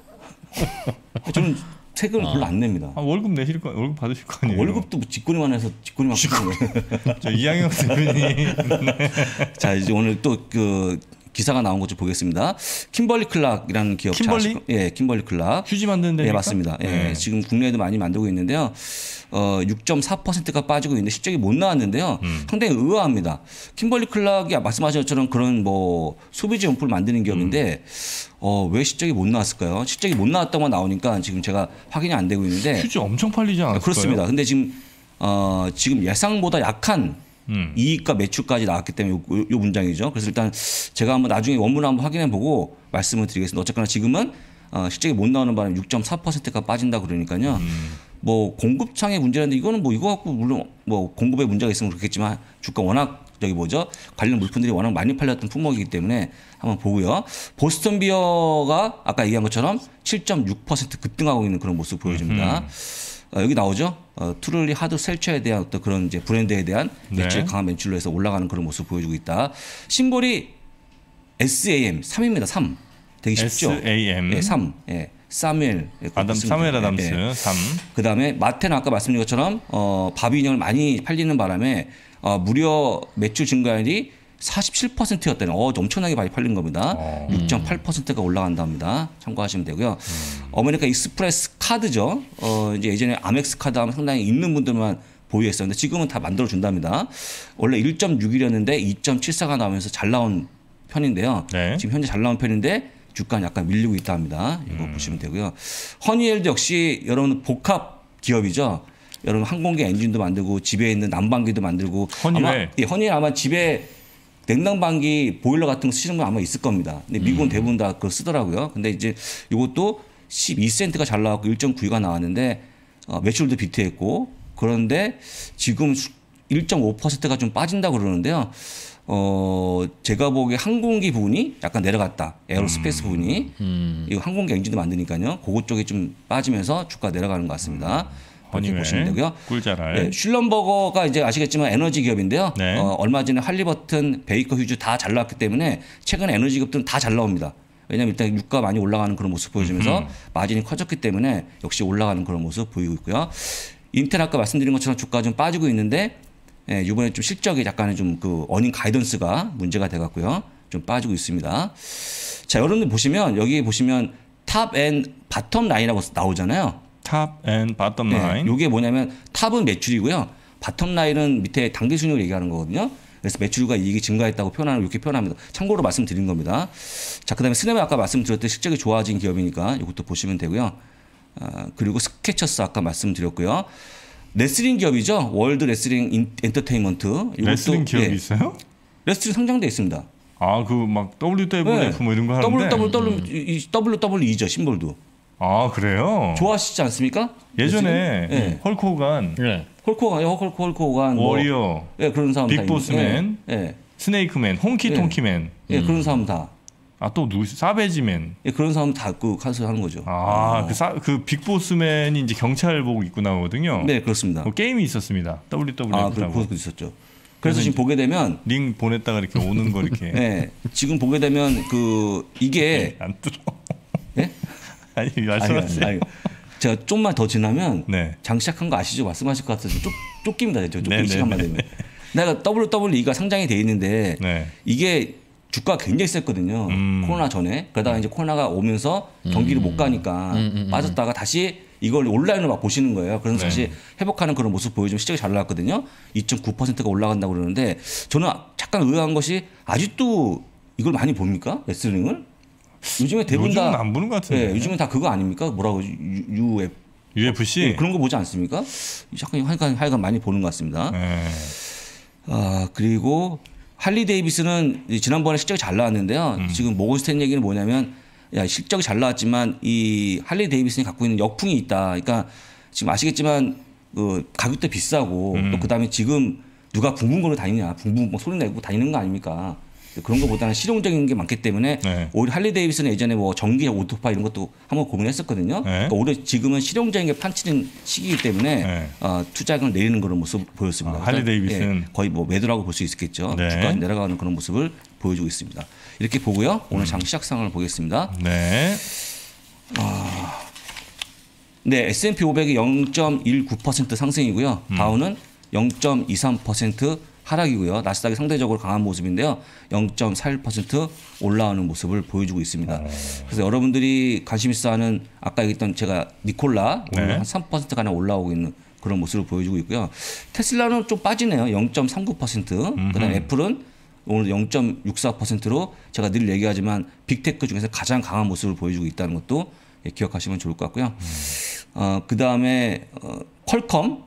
Speaker 3: 저는 세금을 별로 안 냅니다.
Speaker 2: 아, 월급 내실 거 월급 받으실 거 아니에요?
Speaker 3: 월급도 직권이만 해서 직권이만 받고
Speaker 2: 저 이양영 대표님
Speaker 3: 자 이제 오늘 또 그 기사가 나온 것 좀 보겠습니다. 킴벌리 클락이라는 기업 잘
Speaker 2: 킴벌리?
Speaker 3: 아실 거- 예, 킴벌리 클락.
Speaker 2: 휴지 만드는 데입니까?
Speaker 3: 네, 맞습니다. 예,
Speaker 2: 네.
Speaker 3: 지금 국내에도 많이 만들고 있는데요. 어, 육 점 사 퍼센트가 빠지고 있는데 실적이 못 나왔는데요.
Speaker 2: 음.
Speaker 3: 상당히 의아합니다. 킴벌리 클락이 말씀하신 것처럼 그런 뭐 소비재 용품을 만드는 기업인데 어, 왜 실적이 못 나왔을까요? 실적이 못 나왔다고 나오니까 지금 제가 확인이 안 되고 있는데
Speaker 2: 휴지 엄청 팔리지 않았어요?
Speaker 3: 그렇습니다. 근데 지금 어, 지금 예상보다 약한
Speaker 2: 음.
Speaker 3: 이익과 매출까지 나왔기 때문에 요, 요, 요 문장이죠. 그래서 일단 제가 한번 나중에 원문을 한번 확인해 보고 말씀을 드리겠습니다. 어쨌거나 지금은 어, 실적이 못 나오는 바람에 육 점 사 퍼센트가 빠진다 그러니까요.
Speaker 2: 음.
Speaker 3: 뭐 공급창의 문제라는데 이거는 뭐 이거 갖고 물론 뭐 공급에 문제가 있으면 그렇겠지만 주가 워낙 저기 뭐죠 관련 물품들이 워낙 많이 팔렸던 품목이기 때문에 한번 보고요. 보스턴 비어가 아까 얘기한 것처럼 칠 점 육 퍼센트 급등하고 있는 그런 모습 보여줍니다. 어, 여기 나오죠. 어, 트룰리 하드 셀처에 대한 어떤 그런 이제 브랜드에 대한
Speaker 2: 네.
Speaker 3: 매출 강한 매출로 해서 올라가는 그런 모습 보여주고 있다. 심볼이 에스에이엠 삼입니다. 삼. 되게 쉽죠.
Speaker 2: 에스에이엠.
Speaker 3: 예, 삼. 예. 사무엘. 예,
Speaker 2: 아담 사무엘 아담스
Speaker 3: 예.
Speaker 2: 삼.
Speaker 3: 그다음에 마테는 아까 말씀드린 것처럼 어, 바비 인형을 많이 팔리는 바람에 어, 무려 매출 증가율이 사십칠 퍼센트였다는 어, 엄청나게 많이 팔린 겁니다.
Speaker 2: 어.
Speaker 3: 육 점 팔 퍼센트가 올라간답니다. 참고하시면 되고요.
Speaker 2: 음.
Speaker 3: 어메리카 익스프레스 카드죠. 어, 이제 예전에 아멕스 카드 하면 상당히 있는 분들만 보유했었는데 지금은 다 만들어 준답니다. 원래 일 점 육이었는데 이 점 칠사가 나오면서 잘 나온 편인데요.
Speaker 2: 네.
Speaker 3: 지금 현재 잘 나온 편인데 주가는 약간 밀리고 있다 합니다. 이거
Speaker 2: 음.
Speaker 3: 보시면 되고요. 허니웰도 역시 여러분 복합 기업이죠. 여러분 항공기 엔진도 만들고 집에 있는 난방기도 만들고
Speaker 2: 허니웰.
Speaker 3: 아마 예, 허니웰 아마 집에 냉난방기 보일러 같은 거 쓰시는 분 아마 있을 겁니다. 근데 미국은
Speaker 2: 음.
Speaker 3: 대부분 다 그걸 쓰더라고요. 근데 이제 이것도 십이 센트가 잘 나왔고 일 점 구이가 나왔는데 어, 매출도 비트했고 그런데 지금 일 점 오 퍼센트가 좀 빠진다고 그러는데요. 어, 제가 보기에 항공기 부분이 약간 내려갔다. 에어로스페이스 음. 부분이. 음. 이거 항공기 엔진도 만드니까요. 그것 쪽이 좀 빠지면서 주가 내려가는 것 같습니다. 이렇게 보시면 되고요.
Speaker 2: 꿀자랄.
Speaker 3: 네, 슐럼버거가 이제 아시겠지만 에너지 기업인데요.
Speaker 2: 네.
Speaker 3: 어, 얼마 전에 할리버튼, 베이커 휴즈 다 잘 나왔기 때문에 최근 에너지 기업들은 다 잘 나옵니다. 왜냐하면 일단 유가 많이 올라가는 그런 모습 보여주면서 음흠. 마진이 커졌기 때문에 역시 올라가는 그런 모습 보이고 있고요. 인텔 아까 말씀드린 것처럼 주가 좀 빠지고 있는데 예, 이번에 좀 실적이 약간의 좀 그 어닝 가이던스가 문제가 돼갖고요. 좀 빠지고 있습니다. 자, 여러분들 보시면 여기 보시면 탑 앤 바텀 라인이라고 나오잖아요.
Speaker 2: 탑 앤 바텀 라인.
Speaker 3: 네, 이게 뭐냐면 탑은 매출이고요. 바텀 라인은 밑에 당기 순이익을 얘기하는 거거든요. 그래서 매출과 이익이 증가했다고 표현하는 이렇게 표현합니다. 참고로 말씀드린 겁니다. 자, 그다음에 스냅은 아까 말씀드렸듯이 실적이 좋아진 기업이니까 이것도 보시면 되고요. 아, 그리고 스케쳐스 아까 말씀드렸고요. 레슬링 기업이죠. 월드 레슬링 인, 엔터테인먼트. 이것도,
Speaker 2: 레슬링 기업이
Speaker 3: 예,
Speaker 2: 있어요?
Speaker 3: 레슬링 상장돼 있습니다.
Speaker 2: 아, 그 막 더블유더블유에프 네. 뭐 이런 거 하는데.
Speaker 3: 더블유더블유이죠 심볼도.
Speaker 2: 아, 그래요?
Speaker 3: 좋아하시지 않습니까?
Speaker 2: 예전에
Speaker 3: 네.
Speaker 2: 헐크 호간,
Speaker 1: 네.
Speaker 3: 헐크 호간, 헐크 헐크 호간,
Speaker 2: 워리어,
Speaker 3: 뭐, 예, 그런 사람
Speaker 2: 빅보스맨,
Speaker 3: 예, 예.
Speaker 2: 스네이크맨, 홍키통키맨,
Speaker 3: 예,
Speaker 2: 음.
Speaker 3: 그런 사람 다.
Speaker 2: 아, 또 누구? 사베지맨.
Speaker 3: 예, 그런 사람 다 그 카스 하는 거죠.
Speaker 2: 아,
Speaker 3: 어.
Speaker 2: 그, 사, 그 빅보스맨이 이제 경찰복 입고 나오거든요.
Speaker 3: 네, 그렇습니다.
Speaker 2: 뭐 게임이 있었습니다. 더블유더블유에프.
Speaker 3: 아, 그, 그것도 있었죠. 그래서 지금 보게 되면
Speaker 2: 링 보냈다가 이렇게 오는 거 이렇게.
Speaker 3: 네, 지금 보게 되면 그 이게
Speaker 2: 안 들어.
Speaker 3: 예?
Speaker 2: 아니 말씀하세요.
Speaker 3: 아니, 아니, 제가 좀만 더 지나면
Speaker 2: 네.
Speaker 3: 장 시작한 거 아시죠? 말씀하실 것 같아서 쫓, 쫓깁니다. 저 쫓기
Speaker 2: 네,
Speaker 3: 시간만
Speaker 2: 네,
Speaker 3: 되면.
Speaker 2: 네.
Speaker 3: 내가 더블유더블유이가 상장이 돼 있는데
Speaker 2: 네.
Speaker 3: 이게 주가가 굉장히 셌거든요.
Speaker 2: 음.
Speaker 3: 코로나 전에. 그러다가 이제 코로나가 오면서 경기를 못 가니까
Speaker 1: 음, 음,
Speaker 3: 빠졌다가 다시 이걸 온라인으로 막 보시는 거예요. 그래서
Speaker 2: 네.
Speaker 3: 다시 회복하는 그런 모습 보여주면 실적이 잘 나왔거든요. 이 점 구 퍼센트가 올라간다고 그러는데 저는 잠깐 의아한 것이 아직도 이걸 많이 봅니까? 레슬링을? 요즘에 대부분
Speaker 2: 요즘은
Speaker 3: 다
Speaker 2: 안 보는 것 같은데.
Speaker 3: 네, 요즘은 다 그거 아닙니까? 뭐라고 유에프
Speaker 2: 유에프씨
Speaker 3: 네, 그런 거 보지 않습니까? 잠깐 하여간, 하여간 많이 보는 것 같습니다.
Speaker 2: 네.
Speaker 3: 아, 그리고 할리 데이비스는 지난번에 실적이 잘 나왔는데요.
Speaker 2: 음.
Speaker 3: 지금 모건 스탠 얘기는 뭐냐면 야, 실적이 잘 나왔지만 이 할리 데이비슨이 갖고 있는 역풍이 있다. 그러니까 지금 아시겠지만 그 가격도 비싸고
Speaker 2: 음.
Speaker 3: 또 그다음에 지금 누가 붕붕거리고 다니냐, 붕붕 소리 내고 다니는 거 아닙니까? 그런 것보다는 실용적인 게 많기 때문에
Speaker 2: 네.
Speaker 3: 오히려 할리 데이비슨은 예전에 뭐 전기 오토파 이런 것도 한번 고민했었거든요.
Speaker 2: 네.
Speaker 3: 그러니까 오히려 지금은 실용적인 게 판치는 시기이기 때문에
Speaker 2: 네.
Speaker 3: 어, 투자금을 내리는 그런 모습을 보였습니다.
Speaker 2: 아, 할리 데이비슨.
Speaker 3: 예, 거의 뭐 매도라고 볼 수 있겠죠.
Speaker 2: 네.
Speaker 3: 주가 내려가는 그런 모습을 보여주고 있습니다. 이렇게 보고요. 오늘 장 시작 상황을 보겠습니다.
Speaker 2: 네.
Speaker 3: 네, 에스 앤 피 오백이 영 점 일구 퍼센트 상승이고요.
Speaker 2: 음.
Speaker 3: 다우는 영 점 이삼 퍼센트 하락이고요. 나스닥이 상대적으로 강한 모습인데요. 영 점 사일 퍼센트 올라오는 모습을 보여주고 있습니다.
Speaker 2: 오.
Speaker 3: 그래서 여러분들이 관심 있어하는 아까 얘기했던 제가 니콜라 오늘
Speaker 2: 네.
Speaker 3: 한 삼 퍼센트 가량 올라오고 있는 그런 모습을 보여주고 있고요. 테슬라는 좀 빠지네요. 영 점 삼구 퍼센트. 그다음에 애플은 오늘 영 점 육사 퍼센트로 제가 늘 얘기하지만 빅테크 중에서 가장 강한 모습을 보여주고 있다는 것도 기억하시면 좋을 것 같고요. 음. 어, 그다음에 어, 퀄컴이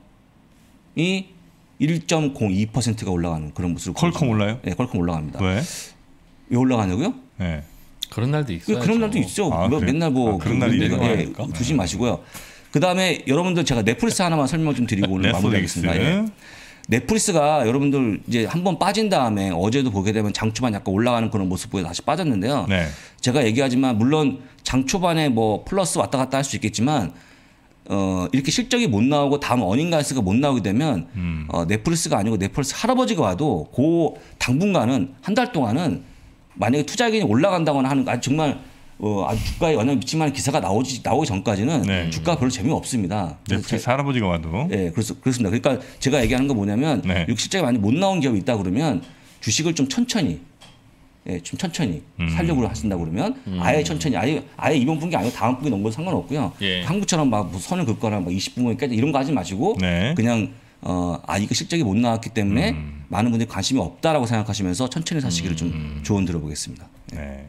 Speaker 3: 일 점 공이 퍼센트가 올라가는 그런 모습을
Speaker 2: 퀄컴 올라요?
Speaker 3: 네, 퀄컴 올라갑니다.
Speaker 2: 왜?
Speaker 3: 왜 올라가냐고요?
Speaker 2: 네.
Speaker 1: 그런 날도 있어요.
Speaker 3: 그런 날도 있죠.
Speaker 2: 아,
Speaker 3: 뭐
Speaker 2: 그래?
Speaker 3: 맨날 뭐
Speaker 2: 아, 그런 날이 있는
Speaker 3: 예,
Speaker 2: 거니까.
Speaker 3: 두지 마시고요. 그다음에 여러분들 제가 넷플릭스 하나만 설명 좀 드리고 오늘
Speaker 2: 넷플릭스.
Speaker 3: 마무리하겠습니다. 예. 넷플릭스가 여러분들 이제 한번 빠진 다음에 어제도 보게 되면 장 초반 약간 올라가는 그런 모습 보여 다시 빠졌는데요.
Speaker 2: 네.
Speaker 3: 제가 얘기하지만 물론 장 초반에 뭐 플러스 왔다 갔다 할 수 있겠지만 어 이렇게 실적이 못 나오고 다음 어닝 가이스가 못 나오게 되면
Speaker 2: 음.
Speaker 3: 어 넷플릭스가 아니고 넷플릭스 할아버지가 와도 그 당분간은 한 달 동안은 만약에 투자액이 올라간다거나 하는 아 정말 어 아주 주가에 영향을 미칠 만한 기사가 나오지 나오기 전까지는
Speaker 2: 네.
Speaker 3: 주가 별로 재미 없습니다.
Speaker 2: 넷플릭스 할아버지가 와도.
Speaker 3: 네, 그래서 그렇습니다. 그러니까 제가 얘기하는 거 뭐냐면
Speaker 2: 네.
Speaker 3: 육 실적이 많이 못 나온 기업이 있다 그러면 주식을 좀 천천히, 예, 좀 천천히
Speaker 2: 음.
Speaker 3: 살려고 하신다 그러면 음. 아예 천천히, 아예 아예 이번 분기 아니고 다음 분기 넘어도 상관없고요.
Speaker 1: 예.
Speaker 3: 한국처럼 막 선을 긋거나 막 이십 분에 깨져 이런 거 하지 마시고
Speaker 2: 네.
Speaker 3: 그냥 어, 아 이거 실적이 못 나왔기 때문에
Speaker 2: 음.
Speaker 3: 많은 분들이 관심이 없다라고 생각하시면서 천천히 사시기를 좀
Speaker 2: 음.
Speaker 3: 조언 드려보겠습니다.
Speaker 2: 네.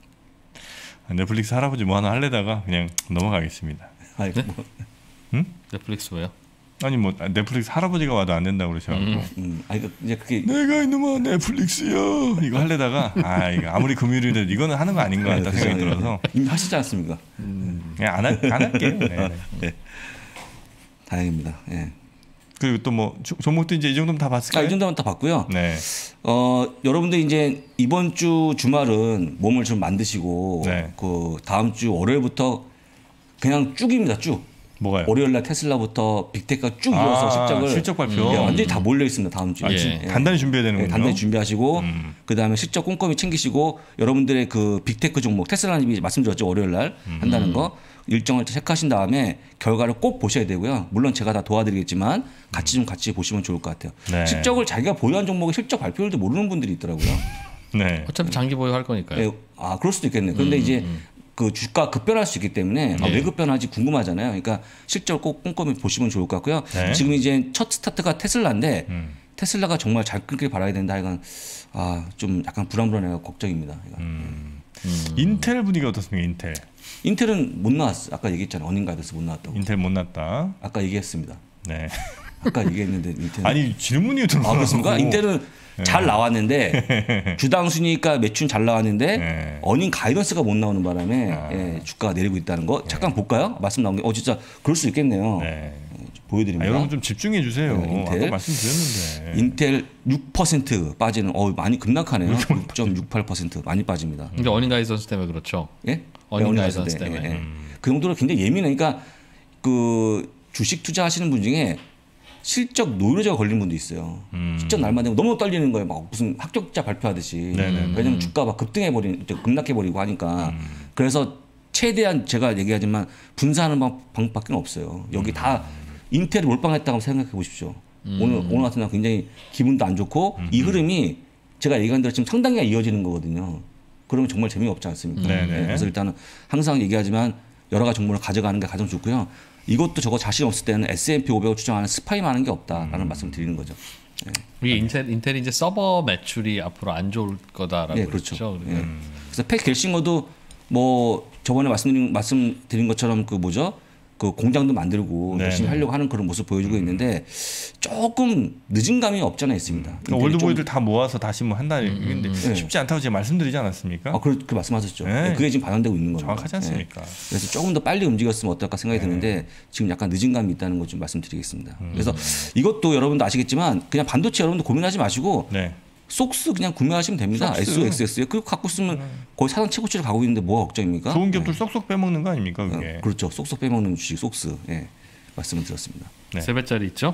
Speaker 2: 넷플릭스 할아버지 뭐 하나 할래다가 그냥 넘어가겠습니다.
Speaker 3: 아이,
Speaker 1: 네?
Speaker 3: 뭐,
Speaker 1: 넷플릭스 왜요?
Speaker 2: 아니 뭐 넷플릭스 할아버지가 와도 안 된다고 그러셔가지고
Speaker 1: 음.
Speaker 3: 음, 아 이거 이제 그게
Speaker 2: 내가 이놈아 넷플릭스요 이거 할래다가 아 이거 아무리 금요일이라도 이거는 하는 거 아닌 것 같다
Speaker 3: 네,
Speaker 2: 생각이
Speaker 3: 그죠.
Speaker 2: 들어서
Speaker 3: 이미 하시지 않습니까?
Speaker 2: 그냥 안, 할, 안 할게요. 네, 네.
Speaker 3: 네. 다행입니다. 예.
Speaker 2: 그리고 또 뭐 종목도 이제 이 정도면 다 봤을까요?
Speaker 3: 아, 이 정도면 다 봤고요.
Speaker 2: 네.
Speaker 3: 어, 여러분들 이제 이번 주 주말은 몸을 좀 만드시고
Speaker 2: 네.
Speaker 3: 그 다음 주 월요일부터 그냥 쭉입니다. 쭉.
Speaker 2: 뭐가요?
Speaker 3: 월요일 날 테슬라부터 빅테크가 쭉 이어서
Speaker 2: 아,
Speaker 3: 실적을
Speaker 2: 실적 발표.
Speaker 3: 예, 완전히 다 몰려 있습니다. 다음 주에.
Speaker 2: 아,
Speaker 1: 예.
Speaker 2: 진- 단단히 준비해야 되는군요.
Speaker 3: 네, 단단히 준비하시고
Speaker 2: 음.
Speaker 3: 그다음에 실적 꼼꼼히 챙기시고 여러분들의 그 빅테크 종목 테슬라님이 말씀드렸죠. 월요일 날
Speaker 2: 음.
Speaker 3: 한다는 거 일정을 체크하신 다음에 결과를 꼭 보셔야 되고요. 물론 제가 다 도와드리겠지만 같이 좀 같이 보시면 좋을 것 같아요.
Speaker 2: 네.
Speaker 3: 실적을 자기가 보유한 종목의 실적 발표율도 모르는 분들이 있더라고요.
Speaker 2: 네.
Speaker 1: 어차피 장기 보유할 거니까요.
Speaker 3: 예, 아 그럴 수도 있겠네요. 그런데 이제 그 주가 급변할 수 있기 때문에 아,
Speaker 1: 예.
Speaker 3: 왜 급변하지 궁금하잖아요. 그러니까 실적을 꼭 꼼꼼히 보시면 좋을 것 같고요.
Speaker 2: 네.
Speaker 3: 지금 이제 첫 스타트가 테슬라인데
Speaker 2: 음.
Speaker 3: 테슬라가 정말 잘 끊길 바라야 된다. 이건 아좀 약간 불안불안해요. 걱정입니다. 이건.
Speaker 2: 음. 인텔 분위기 어떻습니까? 인텔.
Speaker 3: 인텔은 못 나왔어. 아까 얘기했잖아요. 어닝 가이드에서 못 나왔다고.
Speaker 2: 인텔 못 났다.
Speaker 3: 아까 얘기했습니다.
Speaker 2: 네.
Speaker 3: 아까 얘기했는데 인텔.
Speaker 2: 아니 질문이 들어가.
Speaker 3: 아 그렇습니까? 인텔은 잘 나왔는데 주당 순이익과 매출 잘 나왔는데
Speaker 2: 네.
Speaker 3: 어닝 가이던스가 못 나오는 바람에
Speaker 2: 아.
Speaker 3: 예, 주가가 내리고 있다는 거 잠깐 볼까요? 말씀 나온 게 어 진짜 그럴 수 있겠네요.
Speaker 2: 네. 아,
Speaker 3: 보여드립니다.
Speaker 2: 여러분 좀 집중해 주세요.
Speaker 3: 네, 인텔.
Speaker 2: 아까 말씀드렸는데.
Speaker 3: 인텔 육 퍼센트 빠지는 어 많이 급락하네요. 육 점 육팔 퍼센트 많이 빠집니다.
Speaker 1: 근데 어닝 가이던스 때문에 그렇죠.
Speaker 3: 예?
Speaker 1: 어닝
Speaker 3: 네,
Speaker 1: 가이던스
Speaker 3: 때,
Speaker 1: 때문에.
Speaker 3: 예, 예. 그 정도로 굉장히 예민해. 그러니까 그 주식 투자하시는 분 중에 실적 노이로제가 걸린 분도 있어요.
Speaker 2: 음.
Speaker 3: 실적 날만 되면 너무 떨리는 거예요. 막 무슨 합격자 발표하듯이.
Speaker 2: 네네네.
Speaker 3: 왜냐면 주가가 급등해 버린, 급락해 버리고 하니까. 그래서 최대한 제가 얘기하지만 분산하는 방- 방법밖에 없어요. 여기 다 인텔이 몰빵했다고 생각해 보십시오. 오늘 오늘 같은 날 굉장히 기분도 안 좋고 이 흐름이 제가 얘기한 대로 지금 상당히가 이어지는 거거든요. 그러면 정말 재미없지 않습니까?
Speaker 2: 네네.
Speaker 3: 네, 그래서 일단은 항상 얘기하지만 여러 가지 정보를 가져가는 게 가장 좋고요. 이것도 저거 자신 없을 때는 에스 앤 피 오백을 추정하는 스파이만 하는 게 없다라는
Speaker 2: 음.
Speaker 3: 말씀 드리는 거죠.
Speaker 1: 이게 인텔 인텔이 이제 서버 매출이 앞으로 안 좋을 거다라고
Speaker 3: 예,
Speaker 1: 그랬죠.
Speaker 3: 그렇죠.
Speaker 1: 그러니까
Speaker 3: 예. 그래서 팩 갤싱어도 뭐 저번에 말씀드린 말씀드린 것처럼 그 뭐죠? 그 공장도 만들고
Speaker 2: 네,
Speaker 3: 열심히
Speaker 2: 네.
Speaker 3: 하려고 하는 그런 모습 보여주고 있는데 조금 늦은 감이 없잖아 있습니다.
Speaker 2: 그러니까
Speaker 3: 인텔이
Speaker 2: 올드보이들
Speaker 3: 좀-
Speaker 2: 다 모아서 다시 뭐 한다는 근데
Speaker 3: 네.
Speaker 2: 쉽지 않다고 제가 말씀드리지 않았습니까?
Speaker 3: 아, 그, 그 말씀하셨죠.
Speaker 2: 네.
Speaker 3: 그게 지금 반영되고 있는 겁니다.
Speaker 2: 정확하지 않습니까?
Speaker 3: 예. 그래서 조금 더 빨리 움직였으면 어떨까 생각이
Speaker 2: 네.
Speaker 3: 드는데 지금 약간 늦은 감이 있다는 것 좀 말씀드리겠습니다.
Speaker 2: 음.
Speaker 3: 그래서 이것도 여러분도 아시겠지만 그냥 반도체 여러분도 고민하지 마시고
Speaker 2: 네.
Speaker 3: 속스 그냥 구매하시면 됩니다.
Speaker 2: 속스.
Speaker 3: 에스 오 엑스 에스에 그거 갖고 쓰면 거의 사상 최고치를 가고 있는데 뭐가 걱정입니까?
Speaker 2: 좋은 기업들 쏙쏙 빼먹는 거 아닙니까
Speaker 3: 어,
Speaker 2: 그게?
Speaker 3: 그렇죠. 쏙쏙 빼먹는 주식 속스. 예. 말씀을 드렸습니다.
Speaker 2: 네.
Speaker 1: 세 배짜리 있죠.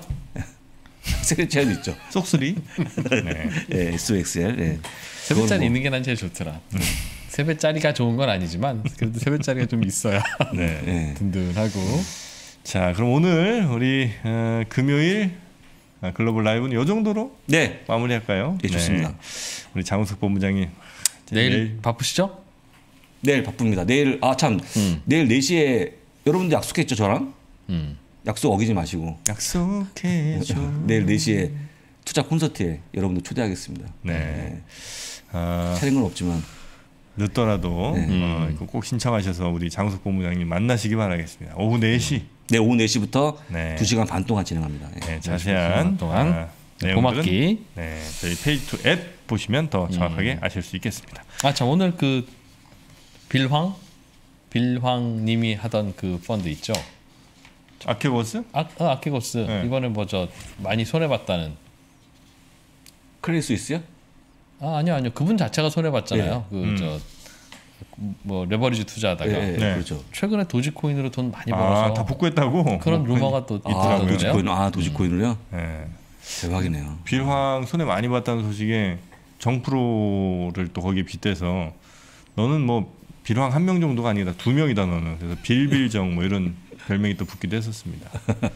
Speaker 3: 세계 제한 있죠.
Speaker 2: 쏙쓰리. 네.
Speaker 3: 예, 에스 오 엑스 엘. 예.
Speaker 1: 세 배짜리
Speaker 3: 뭐-
Speaker 1: 있는 게 난 제일 좋더라. 세 배짜리가 좋은 건 아니지만 그래도 세 배짜리가 좀 있어야
Speaker 2: 네.
Speaker 3: 예.
Speaker 1: 든든하고.
Speaker 2: 자, 그럼 오늘 우리 어, 금요일 아, 글로벌 라이브는 이 정도로
Speaker 3: 네.
Speaker 2: 마무리할까요?
Speaker 3: 예, 좋습니다.
Speaker 2: 네. 우리 장우석 본부장님
Speaker 1: 내일 바쁘시죠?
Speaker 3: 내일 바쁩니다. 내일 아 참
Speaker 1: 음.
Speaker 3: 내일 네 시에 여러분들 약속했죠 저랑?
Speaker 1: 음.
Speaker 3: 약속 어기지 마시고
Speaker 2: 약속해줘.
Speaker 3: 내일 네 시에 투자 콘서트에 여러분들 초대하겠습니다.
Speaker 2: 네. 아,
Speaker 3: 촬영은 없지만
Speaker 2: 늦더라도
Speaker 3: 네.
Speaker 2: 어, 이거 꼭 신청하셔서 우리 장우석 본부장님 만나시기 바라겠습니다. 오후 네 시
Speaker 3: 내일 오후 네 시부터
Speaker 2: 네.
Speaker 3: 두 시간 반 동안 진행합니다. 예.
Speaker 2: 네, 자세한
Speaker 1: 동안
Speaker 2: 아, 내용들은
Speaker 1: 고맙기.
Speaker 2: 네, 저희 페이지 투 앱 보시면 더 정확하게 아실 수 있겠습니다.
Speaker 1: 아, 참 오늘 그 빌황 빌황님이 하던 그 펀드 있죠.
Speaker 2: 아케고스?
Speaker 1: 아, 어, 아키고스
Speaker 2: 네.
Speaker 1: 이번에 뭐 저 많이 손해 봤다는.
Speaker 3: 크레딧 스위스요?
Speaker 1: 아 아니요 아니요 그분 자체가 손해 봤잖아요.
Speaker 2: 음.
Speaker 1: 그 저 뭐 레버리지 투자하다가
Speaker 3: 예, 예,
Speaker 2: 네.
Speaker 3: 그렇죠.
Speaker 1: 최근에 도지코인으로 돈 많이 벌어서
Speaker 2: 아, 다 복구했다고?
Speaker 1: 그런 루머가 또
Speaker 3: 아,
Speaker 1: 있더라고요.
Speaker 3: 도지코인, 아 도지코인을요?
Speaker 2: 네.
Speaker 3: 대박이네요.
Speaker 2: 빌황 손해 많이 봤다는 소식에 정프로를 또 거기에 빗대서 너는 뭐 빌황 한 명 정도가 아니라 두 명이다 너는. 그래서 빌빌정 뭐 이런 별명이 또 붙기도 했었습니다.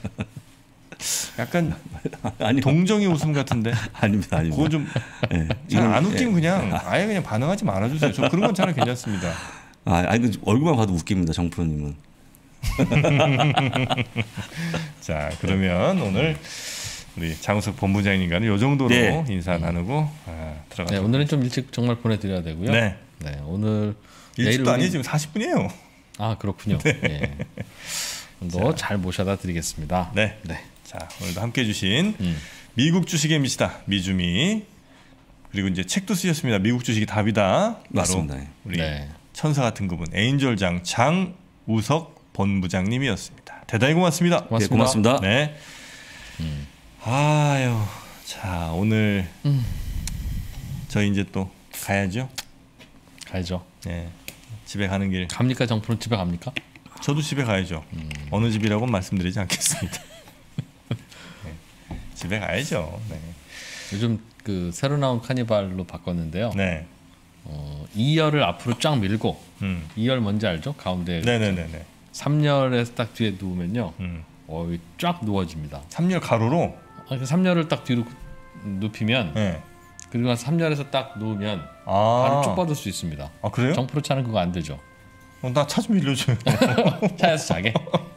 Speaker 2: 약간
Speaker 3: 아니
Speaker 2: 동정이 웃음 같은데
Speaker 3: 아닙니다, 아닙니다.
Speaker 2: 그거 좀
Speaker 3: 예.
Speaker 2: 잘 안
Speaker 3: 이건-
Speaker 2: 웃기면 그냥 아예 그냥 반응하지 말아주세요. 저 그런 건 잘 괜찮습니다.
Speaker 3: 아, 아니 그 얼굴만 봐도 웃깁니다, 정프로님은.
Speaker 2: 자 그러면 오늘 우리 장우석 본부장님과는 요 정도로
Speaker 3: 네.
Speaker 2: 인사 나누고 아, 들어가죠.
Speaker 1: 네, 오늘은 좀 일찍 정말 보내드려야 되고요.
Speaker 2: 네.
Speaker 1: 네, 오늘
Speaker 2: 일찍도 아니
Speaker 1: 우리...
Speaker 2: 지금 사십 분이에요.
Speaker 1: 아 그렇군요. 네. 네. 너 잘 모셔다 드리겠습니다.
Speaker 2: 네.
Speaker 1: 네.
Speaker 2: 자 오늘도 함께해 주신
Speaker 1: 음.
Speaker 2: 미국 주식의 미시다 미주미 그리고 이제 책도 쓰셨습니다. 미국 주식이 답이다.
Speaker 3: 맞습니다.
Speaker 2: 바로 우리
Speaker 1: 네.
Speaker 2: 천사 같은 그분 에인절장 장우석 본부장님이었습니다. 대단히 고맙습니다.
Speaker 1: 고맙습니다.
Speaker 3: 네, 고맙습니다.
Speaker 2: 네.
Speaker 1: 음.
Speaker 2: 아유, 자 오늘
Speaker 1: 음.
Speaker 2: 저희 이제 또 가야죠.
Speaker 1: 가야죠.
Speaker 2: 네. 집에 가는 길.
Speaker 1: 갑니까 정프로 집에 갑니까?
Speaker 2: 저도 집에 가야죠. 음. 어느 집이라고는 말씀드리지 않겠습니다. 네. 집에 가야죠. 네.
Speaker 1: 요즘 그 새로 나온 카니발로 바꿨는데요.
Speaker 2: 네.
Speaker 1: 어, 이 열을 앞으로 쫙 밀고
Speaker 2: 음.
Speaker 1: 이 열 뭔지 알죠? 가운데
Speaker 2: 네네네네.
Speaker 1: 삼 열에서 딱 뒤에 누우면요.
Speaker 2: 음.
Speaker 1: 어, 쫙 누워집니다.
Speaker 2: 삼 열 가로로.
Speaker 1: 아, 삼 열을 딱 뒤로 눕히면
Speaker 2: 네.
Speaker 1: 그리고 삼 열에서 딱 누우면
Speaker 2: 아.
Speaker 1: 발을 쭉 뻗을 수 있습니다.
Speaker 2: 아 그래요?
Speaker 1: 정프로 차는 그거 안 되죠.
Speaker 2: 어, 나 차 좀 빌려줘요.
Speaker 1: 차에서 자게.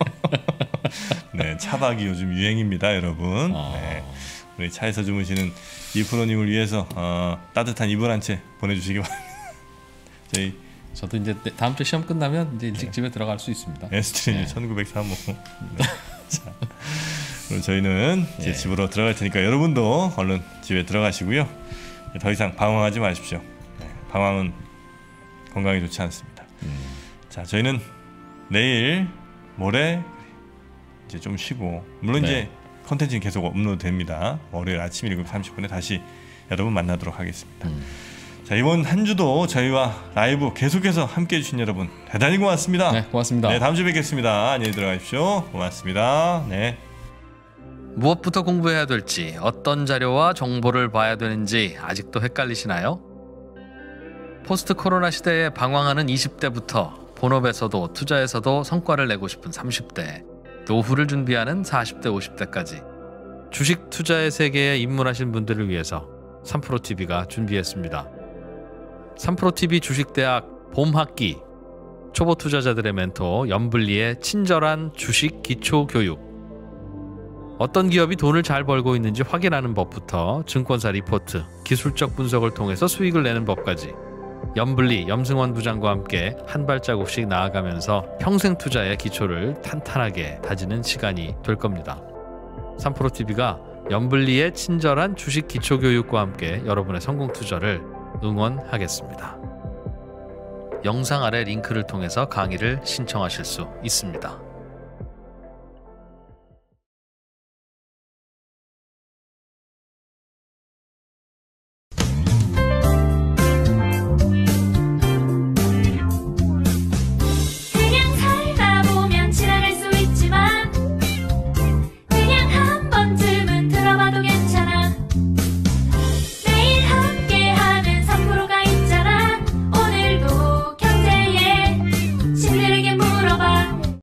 Speaker 2: 네, 차박이 요즘 유행입니다, 여러분.
Speaker 1: 어.
Speaker 2: 네, 우리 차에서 주무시는 이프로님을 위해서 어, 따뜻한 이불 한 채 보내주시기 바랍니다. 저희
Speaker 1: 저도 이제 다음 주 시험 끝나면 이제 일찍 네. 집에 들어갈 수 있습니다.
Speaker 2: 에스트리뉴 네. 천구백삼 호. 네. 자, 그럼 저희는 이제 네. 집으로 들어갈 테니까 여러분도 얼른 집에 들어가시고요. 더 이상 방황하지 마십시오. 네, 방황은 건강에 좋지 않습니다. 음. 자, 저희는 내일 모레 이제 좀 쉬고 물론 네. 이제 컨텐츠는 계속 업로드 됩니다. 월요일 아침 일곱 시 삼십 분에 다시 여러분 만나도록 하겠습니다. 음. 자, 이번 한 주도 저희와 라이브 계속해서 함께해 주신 여러분 대단히 고맙습니다.
Speaker 1: 네, 고맙습니다.
Speaker 2: 네, 다음 주에 뵙겠습니다. 안녕히 들어가십시오. 고맙습니다. 네.
Speaker 1: 무엇부터 공부해야 될지, 어떤 자료와 정보를 봐야 되는지 아직도 헷갈리시나요? 포스트 코로나 시대에 방황하는 이십 대부터 본업에서도 투자에서도 성과를 내고 싶은 삼십 대, 노후를 준비하는 사십 대, 오십 대까지 주식 투자의 세계에 입문하신 분들을 위해서 삼프로티비가 준비했습니다. 삼프로티비 주식대학 봄학기, 초보 투자자들의 멘토 염블리의 친절한 주식 기초 교육, 어떤 기업이 돈을 잘 벌고 있는지 확인하는 법부터 증권사 리포트, 기술적 분석을 통해서 수익을 내는 법까지 염블리, 염승원 부장과 함께 한 발자국씩 나아가면서 평생 투자의 기초를 탄탄하게 다지는 시간이 될 겁니다. 삼프로티비가 염블리의 친절한 주식 기초 교육과 함께 여러분의 성공 투자를 응원하겠습니다. 영상 아래 링크를 통해서 강의를 신청하실 수 있습니다.